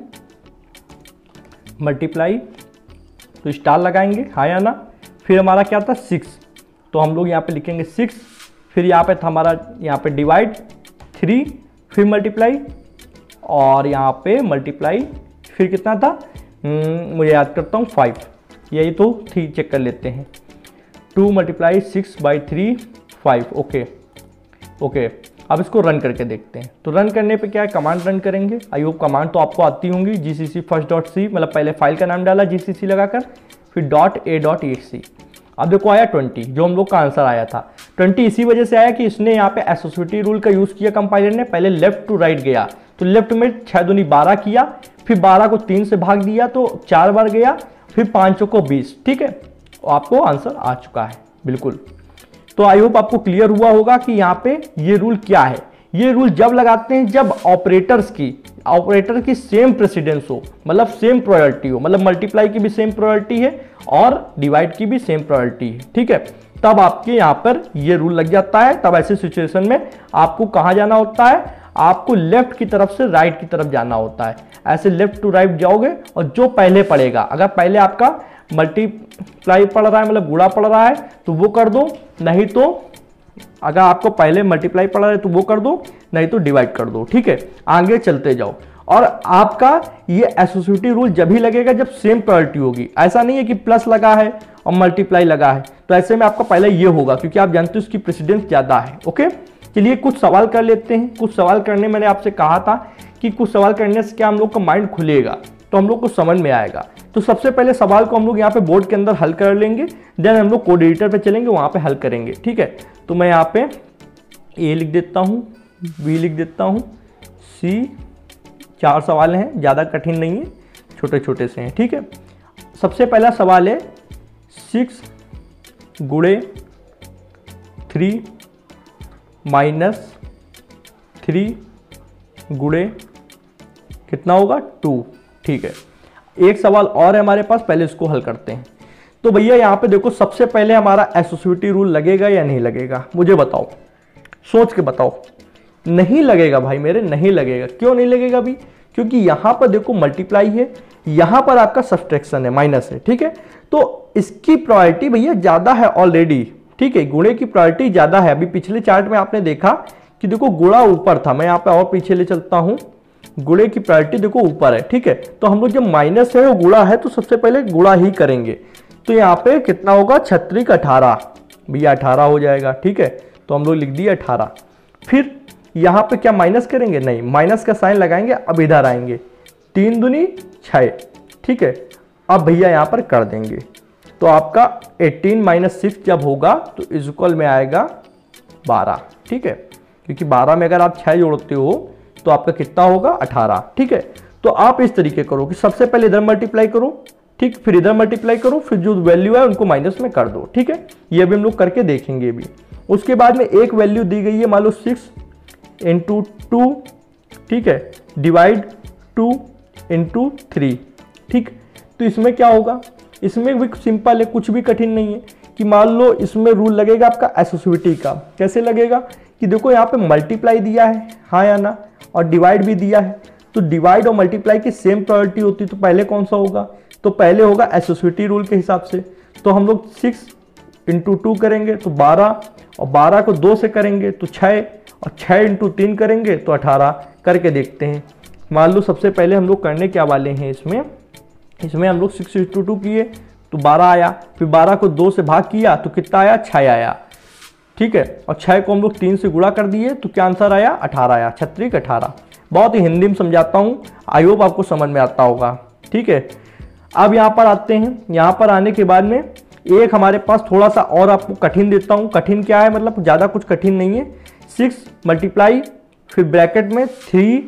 मल्टीप्लाई, तो स्टार लगाएंगे, हाँ या ना। फिर हमारा क्या था, सिक्स, तो हम लोग यहाँ पे लिखेंगे सिक्स। फिर यहाँ पे था हमारा, यहाँ पे डिवाइड थ्री, फिर मल्टीप्लाई, और यहाँ पे मल्टीप्लाई, फिर कितना था, hmm, मुझे याद करता हूँ फाइव, यही तो थ्री चेक कर लेते हैं। Two multiply six by three, five, okay okay. अब इसको रन करके देखते हैं। तो रन करने पे क्या है, कमांड रन करेंगे। आई होप कमांड तो आपको आती होंगी, जी सी सी फर्स्ट डॉट सी, मतलब पहले फाइल का नाम डाला जी सी सी लगाकर, फिर डॉट ए डॉट ई सी। अब देखो आया ट्वेंटी, जो हम लोग का आंसर आया था। ट्वेंटी इसी वजह से आया कि इसने यहाँ पे एसोसिएटिव रूल का यूज़ किया कंपाइलर ने, पहले लेफ्ट टू राइट गया, तो लेफ्ट में छः दूनी बारह किया, फिर बारह को तीन से भाग दिया तो चार बार गया, फिर पाँचों को बीस, ठीक है। आपको आंसर आ चुका है बिल्कुल। तो आई होप आपको क्लियर हुआ होगा कि यहाँ पे ये रूल क्या है। ये रूल जब लगाते हैं जब ऑपरेटर्स की ऑपरेटर की सेम प्रेसिडेंस हो, मतलब सेम प्रायोरिटी हो, मतलब मल्टीप्लाई की भी सेम प्रायोरिटी है और डिवाइड की भी सेम प्रायोरिटी है, ठीक है। तब आपके यहाँ पर ये रूल लग जाता है। तब ऐसे सिचुएशन में आपको कहाँ जाना होता है, आपको लेफ्ट की तरफ से राइट की तरफ जाना होता है। ऐसे लेफ्ट टू राइट जाओगे और जो पहले पड़ेगा, अगर पहले आपका मल्टीप्लाई पढ़ रहा है मतलब गुणा पढ़ रहा है तो वो कर दो, नहीं तो अगर आपको पहले मल्टीप्लाई पढ़ रहा है तो वो कर दो, नहीं तो डिवाइड कर दो। ठीक है, आगे चलते जाओ। और आपका ये एसोसिएटिव रूल जब ही लगेगा जब सेम प्रायोरिटी होगी। ऐसा नहीं है कि प्लस लगा है और मल्टीप्लाई लगा है, तो ऐसे में आपका पहले ये होगा क्योंकि आप जानते हो इसकी प्रेसिडेंस ज्यादा है। ओके, चलिए कुछ सवाल कर लेते हैं। कुछ सवाल करने मैंने आपसे कहा था कि कुछ सवाल करने से क्या हम लोग का माइंड खुलेगा, तो हम लोग को समझ में आएगा। तो सबसे पहले सवाल को हम लोग यहाँ पे बोर्ड के अंदर हल कर लेंगे, देन हम लोग कोड एडिटर पे चलेंगे, वहाँ पे हल करेंगे। ठीक है, तो मैं यहाँ पे ए लिख देता हूँ, बी लिख देता हूँ, सी, चार सवाल हैं, ज़्यादा कठिन नहीं है, छोटे छोटे से हैं। ठीक है, सबसे पहला सवाल है सिक्स गुणे थ्री माइनस थ्री गुणे कितना होगा टू। ठीक है, एक सवाल और है हमारे पास, पहले इसको हल करते हैं। तो भैया यहाँ पे देखो, सबसे पहले हमारा एसोसिएटिव रूल लगेगा या नहीं लगेगा, मुझे बताओ, सोच के बताओ। नहीं लगेगा भाई मेरे, नहीं लगेगा। क्यों नहीं लगेगा भाई? क्योंकि यहाँ पर देखो मल्टीप्लाई है, यहाँ पर आपका सब्सट्रैक्शन है, माइनस है। ठीक है, तो इसकी प्रायोरिटी भैया ज्यादा है ऑलरेडी। ठीक है, गुणे की प्रायोरिटी ज्यादा है। अभी पिछले चार्ट में आपने देखा कि देखो गुणा ऊपर था, मैं यहाँ पे और पीछे ले चलता हूँ, गुणे की प्रायोरिटी देखो ऊपर है। ठीक है, तो हम लोग जब माइनस है और गुणा है तो सबसे पहले गुणा ही करेंगे। तो यहाँ पे कितना होगा, छत्रिक अठारह, भैया अठारह हो जाएगा। ठीक है, तो हम लोग लिख दिए अठारह। फिर यहाँ पे क्या माइनस करेंगे? नहीं, माइनस का साइन लगाएंगे, अब इधर आएंगे, तीन दुनी छः। ठीक है, अब भैया यहाँ पर कर देंगे, तो आपका अठारह माइनस सिक्स जब होगा तो इक्वल में आएगा बारह। ठीक है, क्योंकि बारह में अगर आप छः जोड़ते हो तो आपका कितना होगा, अठारह। ठीक है, तो आप इस तरीके करो कि सबसे पहले इधर मल्टीप्लाई करो, ठीक, फिर इधर मल्टीप्लाई करो, फिर जो वैल्यू है उनको माइनस में कर दो। ठीक है, ये भी हम लोग करके देखेंगे भी। उसके बाद में एक वैल्यू दी गई है, मान लो सिक्स इंटू टू, ठीक है, डिवाइड टू इंटू थ्री। ठीक, तो इसमें क्या होगा, इसमें भी सिंपल है, कुछ भी कठिन नहीं है कि मान लो इसमें रूल लगेगा आपका एसोसिएटिव का। कैसे लगेगा कि देखो यहाँ पे मल्टीप्लाई दिया है, हाँ या ना, और डिवाइड भी दिया है, तो डिवाइड और मल्टीप्लाई की सेम प्रायोरिटी होती, तो पहले कौन सा होगा, तो पहले होगा एसोसिएटिव रूल के हिसाब से। तो हम लोग सिक्स इंटू टू करेंगे तो बारह, और बारह को दो से करेंगे तो छः, और छः इंटू तीन करेंगे तो अठारह। करके देखते हैं। मान लो सबसे पहले हम लोग करने क्या वाले हैं, इसमें इसमें हम लोग सिक्स इंटू टू किए तो बारह आया, फिर बारह को दो से भाग किया तो कितना आया, छः आया। ठीक है, और छः को हम लोग तीन से गुणा कर दिए तो क्या आंसर आया, अठारह आया, छत्रिक अठारह। बहुत ही हिंदी में समझाता हूँ, आई होप आपको समझ में आता होगा। ठीक है, अब यहाँ पर आते हैं। यहाँ पर आने के बाद में एक हमारे पास थोड़ा सा और आपको कठिन देता हूँ। कठिन क्या है, मतलब ज़्यादा कुछ कठिन नहीं है। सिक्स मल्टीप्लाई, फिर ब्रैकेट में थ्री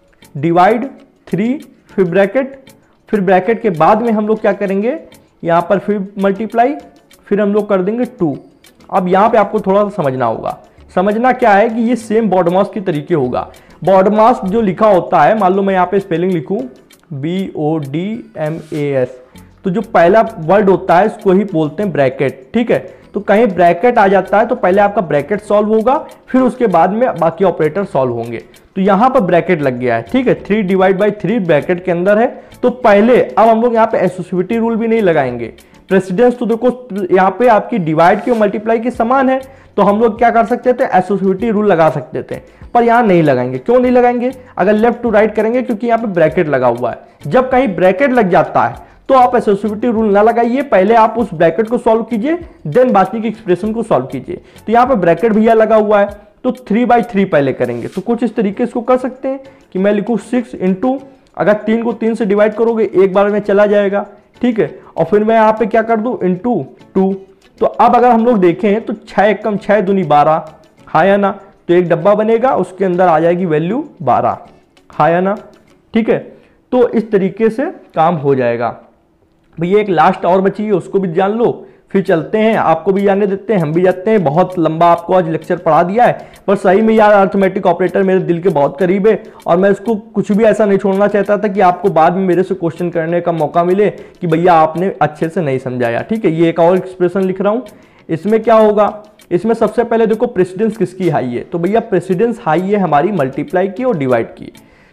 डिवाइड थ्री, फिर ब्रैकेट, फिर ब्रैकेट के बाद में हम लोग क्या करेंगे, यहाँ पर फिर मल्टीप्लाई, फिर हम लोग कर देंगे टू। अब यहाँ पे आपको थोड़ा सा समझना होगा। समझना क्या है कि ये सेम बॉडमास के तरीके होगा। बॉडमास जो लिखा होता है, मान लो मैं यहाँ पे स्पेलिंग लिखूँ B O D M A S, तो जो पहला वर्ड होता है इसको ही बोलते हैं ब्रैकेट। ठीक है, तो कहीं ब्रैकेट आ जाता है तो पहले आपका ब्रैकेट सॉल्व होगा, फिर उसके बाद में बाकी ऑपरेटर सॉल्व होंगे। तो यहाँ पर ब्रैकेट लग गया है। ठीक है, three divide by three bracket के अंदर है, तो पहले अब हम लोग यहाँ पे एसोसिएटिव रूल भी नहीं लगाएंगे। प्रेसिडेंस तो देखो यहाँ पे आपकी डिवाइड की और मल्टीप्लाई की समान है, तो हम लोग क्या कर सकते थे, एसोसिएटिव रूल लगा सकते थे, पर यहाँ नहीं लगाएंगे। क्यों नहीं लगाएंगे, अगर लेफ्ट टू राइट करेंगे, क्योंकि यहाँ पे ब्रैकेट लगा हुआ है। जब कहीं ब्रैकेट लग जाता है तो आप एसोसिएटिव रूल ना लगाइए, पहले आप उस ब्रैकेट को सॉल्व कीजिए, देन बाकी की एक्सप्रेशन को सॉल्व कीजिए। तो यहाँ पे ब्रैकेट भैया लगा हुआ है, तो थ्री बाई थ्री पहले करेंगे। तो कुछ इस तरीके इसको कर सकते हैं कि मैं लिखूँ सिक्स इंटू, अगर तीन को तीन से डिवाइड करोगे एक बार में चला जाएगा। ठीक है, और फिर मैं यहाँ पे क्या कर दूं, इंटू टू। तो अब अगर हम लोग देखें तो छः एक कम छः दूनी बारह, हाँ या ना, तो एक डब्बा बनेगा, उसके अंदर आ जाएगी वैल्यू बारह, हाँ या ना। ठीक है, तो इस तरीके से काम हो जाएगा। भैया एक लास्ट और बची है, उसको भी जान लो, फिर चलते हैं, आपको भी जाने देते हैं, हम भी जाते हैं। बहुत लंबा आपको आज लेक्चर पढ़ा दिया है, पर सही में यार अर्थमेटिक ऑपरेटर मेरे दिल के बहुत करीब है, और मैं इसको कुछ भी ऐसा नहीं छोड़ना चाहता था कि आपको बाद में मेरे से क्वेश्चन करने का मौका मिले कि भैया आपने अच्छे से नहीं समझाया। ठीक है, ये एक और एक्सप्रेशन लिख रहा हूँ। इसमें क्या होगा, इसमें सबसे पहले देखो प्रेसिडेंस किसकी हाई है, तो भैया प्रेसिडेंस हाई है हमारी मल्टीप्लाई की और डिवाइड की।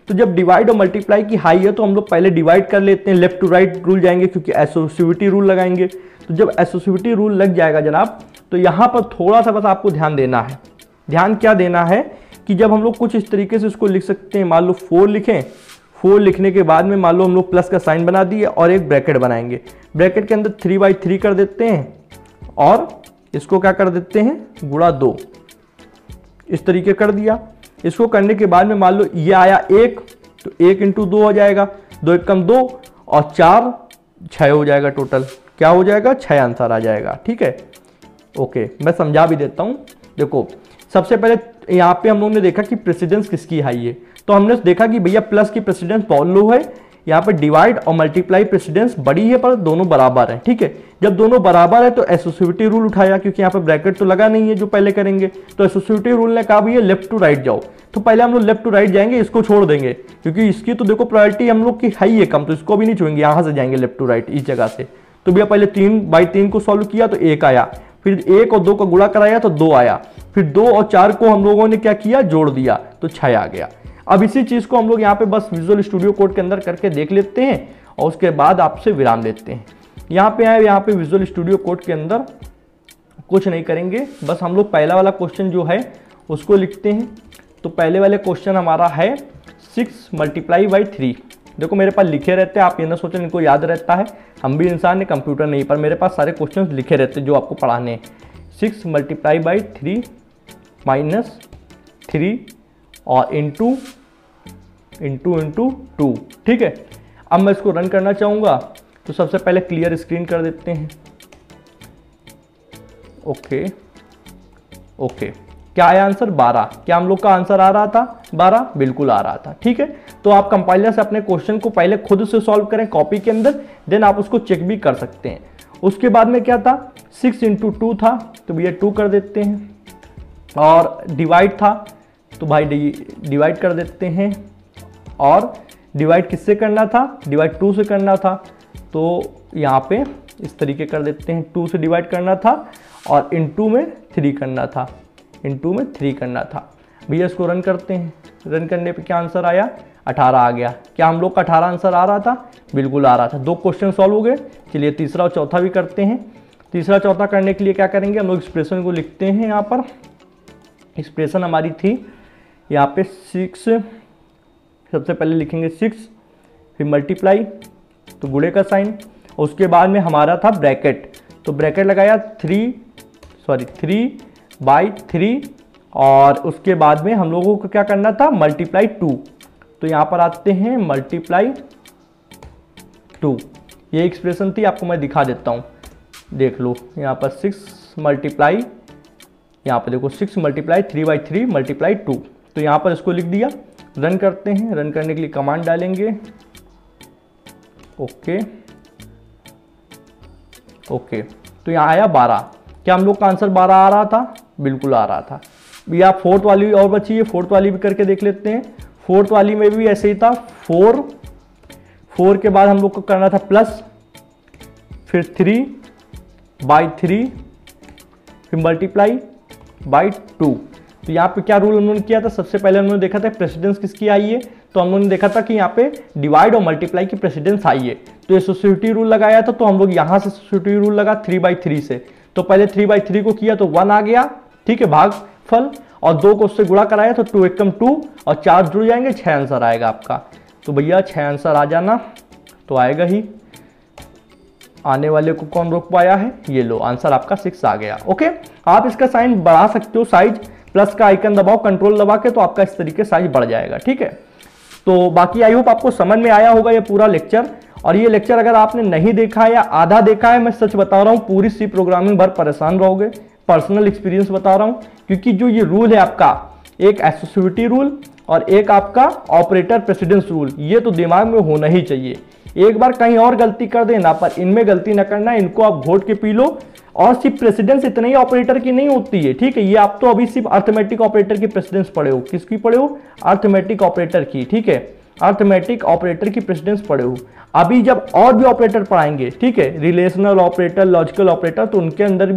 तो जब डिवाइड और मल्टीप्लाई की हाई है तो हम लोग पहले डिवाइड कर लेते हैं, लेफ्ट टू राइट रूल जाएंगे क्योंकि एसोसिएटिविटी रूल लगाएंगे। तो जब एसोसिएटिविटी रूल लग जाएगा जनाब, तो यहाँ पर थोड़ा सा बस आपको ध्यान देना है। ध्यान क्या देना है कि जब हम लोग कुछ इस तरीके से इसको लिख सकते हैं, मान लो फोर लिखें, फोर लिखने के बाद में मान लो हम लोग प्लस का साइन बना दिए और एक ब्रैकेट बनाएंगे, ब्रैकेट के अंदर थ्री बाई थ्री कर देते हैं और इसको क्या कर देते हैं गुणा दो, इस तरीके कर दिया। इसको करने के बाद में मान लो ये आया एक, तो एक इंटू दो हो जाएगा, दो एक कम दो और चार छः हो जाएगा, टोटल क्या हो जाएगा छः आंसर आ जाएगा। ठीक है, ओके मैं समझा भी देता हूँ। देखो सबसे पहले यहाँ पे हम लोगों ने देखा कि प्रेसिडेंस किसकी हाई है, तो हमने देखा कि भैया प्लस की प्रेसिडेंस बहुत लो है, यहाँ पे डिवाइड और मल्टीप्लाई प्रेसिडेंस बड़ी है पर दोनों बराबर है। ठीक है, जब दोनों बराबर है तो एसोसिएटिविटी रूल उठाया, क्योंकि यहाँ पे ब्रैकेट तो लगा नहीं है जो पहले करेंगे, तो एसोसिएटिविटी रूल ने कहा भैया लेफ्ट टू राइट जाओ, तो पहले हम लोग लेफ्ट टू राइट जाएंगे, इसको छोड़ देंगे क्योंकि इसकी तो देखो प्रायोरिटी हम लोग की हाई है कम, तो इसको भी नहीं छुएंगे, यहाँ से जाएंगे लेफ्ट टू राइट इस जगह से। तो भैया पहले तीन बाई तीन को सॉल्व किया तो एक आया, फिर एक और दो का गुणा कराया तो दो आया, फिर दो और चार को हम लोगों ने क्या किया जोड़ दिया तो छः आ गया। अब इसी चीज को हम लोग यहाँ पे बस विजुअल स्टूडियो कोड के अंदर करके देख लेते हैं और उसके बाद आपसे विराम लेते हैं। यहाँ पे आए, यहाँ पे विजुअल स्टूडियो कोड के अंदर कुछ नहीं करेंगे, बस हम लोग पहला वाला क्वेश्चन जो है उसको लिखते हैं। तो पहले वाले क्वेश्चन हमारा है सिक्स मल्टीप्लाई बाई थ्री। देखो मेरे पास लिखे रहते हैं, आप ये ना सोचें इनको याद रहता है, हम भी इंसान है कंप्यूटर नहीं, पर मेरे पास सारे क्वेश्चन लिखे रहते हैं जो आपको पढ़ाने हैं। Six multiply by three minus three और इंटू इंटू इंटू टू। ठीक है, अब मैं इसको रन करना चाहूँगा तो सबसे पहले क्लियर स्क्रीन कर देते हैं। ओके ओके, क्या आया आंसर बारह। क्या हम लोग का आंसर आ रहा था बारह? बिल्कुल आ रहा था। ठीक है, तो आप कंपाइलर से अपने क्वेश्चन को पहले खुद से सॉल्व करें कॉपी के अंदर, देन आप उसको चेक भी कर सकते हैं। उसके बाद में क्या था, सिक्स इंटू टू था तो भैया टू कर देते हैं, और डिवाइड था तो भाई डिवाइड कर देते हैं, और डिवाइड किससे करना था, डिवाइड टू से करना था, तो यहाँ पे इस तरीके कर देते हैं, टू से डिवाइड करना था और इनटू में थ्री करना था, इनटू में थ्री करना था। भैया इसको रन करते हैं, रन करने पे क्या आंसर आया, अठारह आ गया। क्या हम लोग का अठारह आंसर आ रहा था? बिल्कुल आ रहा था। दो क्वेश्चन सॉल्व हो गए। चलिए तीसरा और चौथा भी करते हैं। तीसरा चौथा करने के लिए क्या करेंगे, हम लोग एक्सप्रेशन को लिखते हैं। यहाँ पर एक्सप्रेशन हमारी थी यहाँ पे सिक्स, सबसे पहले लिखेंगे सिक्स, फिर मल्टीप्लाई तो गुणे का साइन, उसके बाद में हमारा था ब्रैकेट, तो ब्रैकेट लगाया three sorry three by three, और उसके बाद में हम लोगों को क्या करना था, मल्टीप्लाई टू। तो यहाँ पर आते हैं मल्टीप्लाई टू, ये एक्सप्रेशन थी, आपको मैं दिखा देता हूँ, देख लो यहाँ पर सिक्स मल्टीप्लाई, यहाँ पर देखो six multiply three by three multiply two, तो यहाँ पर इसको लिख दिया। रन करते हैं, रन करने के लिए कमांड डालेंगे ओके ओके, तो यहाँ आया बारह। क्या हम लोग का आंसर बारह आ रहा था? बिल्कुल आ रहा था। भैया फोर्थ वाली और बची है, फोर्थ वाली भी करके देख लेते हैं। फोर्थ वाली में भी ऐसे ही था, फोर फोर के बाद हम लोग को करना था प्लस, फिर थ्री बाई थ्री, फिर मल्टीप्लाई बाई टू। तो यहाँ पे क्या रूल उन्होंने किया था, सबसे पहले उन्होंने देखा था प्रेसिडेंस किसकी आई है, तो हम लोगों ने देखा था कि यहाँ पे डिवाइड और मल्टीप्लाई की प्रेसिडेंस आई है, तो एसोसिएटिविटी रूल लगाया था, तो हम लोग यहाँ से एसोसिएटिविटी रूल लगा थ्री बाई थ्री से, तो पहले थ्री बाई थ्री को किया तो वन आ गया। ठीक है, भागफल, और दो को उससे गुणा कराया तो टू एकम टू, और चार जुड़ जाएंगे, छः आंसर आएगा आपका। तो भैया छः आंसर आ जाना तो आएगा ही, आने वाले को कौन रोक पाया है, ये लो आंसर आपका सिक्स आ गया। ओके, आप इसका साइन बढ़ा सकते हो, साइज प्लस का आइकन दबाओ कंट्रोल दबा के, तो आपका इस तरीके साइज बढ़ जाएगा। ठीक है, तो बाकी आई होप आपको समझ में आया होगा ये पूरा लेक्चर। और ये लेक्चर अगर आपने नहीं देखा है या आधा देखा है, मैं सच बता रहा हूँ पूरी सी प्रोग्रामिंग भर परेशान रहोगे, पर्सनल एक्सपीरियंस बता रहा हूँ, क्योंकि जो ये रूल है आपका, एक एसोसिएटिविटी रूल और एक आपका ऑपरेटर प्रेसिडेंस रूल, ये तो दिमाग में होना ही चाहिए। एक बार कहीं और गलती कर देना, पर इनमें गलती न करना, इनको आप घोट के पी लो। और सिर्फ प्रेसिडेंस इतने ही ऑपरेटर की नहीं होती है, ठीक है, ये आप तो अभी सिर्फ अर्थमेटिक ऑपरेटर की प्रेसिडेंस पढ़े हो। किसकी पढ़े हो? अर्थमेटिक ऑपरेटर की। ठीक है, अर्थमेटिक ऑपरेटर की प्रेसिडेंस पढ़े हो। अभी जब और भी ऑपरेटर पढ़ाएंगे, ठीक है, रिलेशनल ऑपरेटर, लॉजिकल ऑपरेटर, तो उनके अंदर भी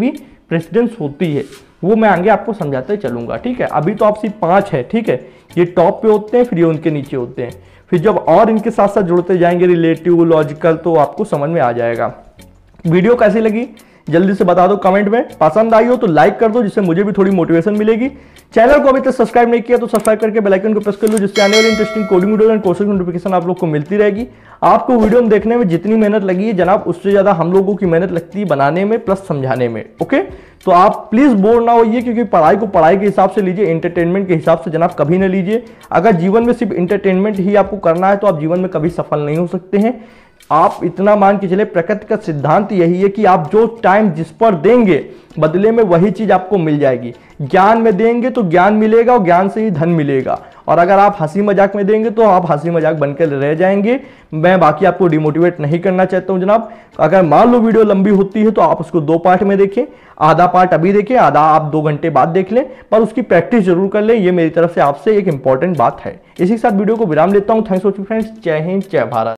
प्रेसिडेंस होती है वो मैं आगे आपको समझाते चलूंगा, ठीक है। अभी तो आप सिर्फ पांच है, ठीक है, ये टॉप पे होते हैं, फिर ये उनके नीचे होते हैं, फिर जब और इनके साथ साथ जुड़ते जाएंगे रिलेटिव, लॉजिकल, तो आपको समझ में आ जाएगा। वीडियो कैसी लगी जल्दी से बता दो कमेंट में, पसंद आई हो तो लाइक कर दो जिससे मुझे भी थोड़ी मोटिवेशन मिलेगी। चैनल को अभी तक सब्सक्राइब नहीं किया तो सब्सक्राइब करके बेल आइकन को प्रेस कर लो, जिससे आने वाली interesting coding video and courses notification आप लोग को मिलती रहेगी। आपको वीडियो में देखने में जितनी मेहनत लगी है जनाब, उससे ज्यादा हम लोगों की मेहनत लगती है बनाने में प्लस समझाने में, ओके। तो आप प्लीज बोर ना होइए, क्योंकि पढ़ाई को पढ़ाई के हिसाब से लीजिए, एंटरटेनमेंट के हिसाब से जनाब कभी ना लीजिए। अगर जीवन में सिर्फ एंटरटेनमेंट ही आपको करना है तो आप जीवन में कभी सफल नहीं हो सकते हैं। आप इतना मान के चले, प्रकृति का सिद्धांत यही है कि आप जो टाइम जिस पर देंगे बदले में वही चीज आपको मिल जाएगी। ज्ञान में देंगे तो ज्ञान मिलेगा और ज्ञान से ही धन मिलेगा, और अगर आप हंसी मजाक में देंगे तो आप हंसी मजाक बनकर रह जाएंगे। मैं बाकी आपको डिमोटिवेट नहीं करना चाहता हूं जनाब। अगर मान लो वीडियो लंबी होती है तो आप उसको दो पार्ट में देखें, आधा पार्ट अभी देखें, आधा आप दो घंटे बाद देख लें, पर उसकी प्रैक्टिस जरूर कर लें। ये मेरी तरफ से आपसे एक इंपॉर्टेंट बात है। इसी के साथ वीडियो को विराम लेता हूं। Thanks for watching friends. जय हिंद, जय भारत।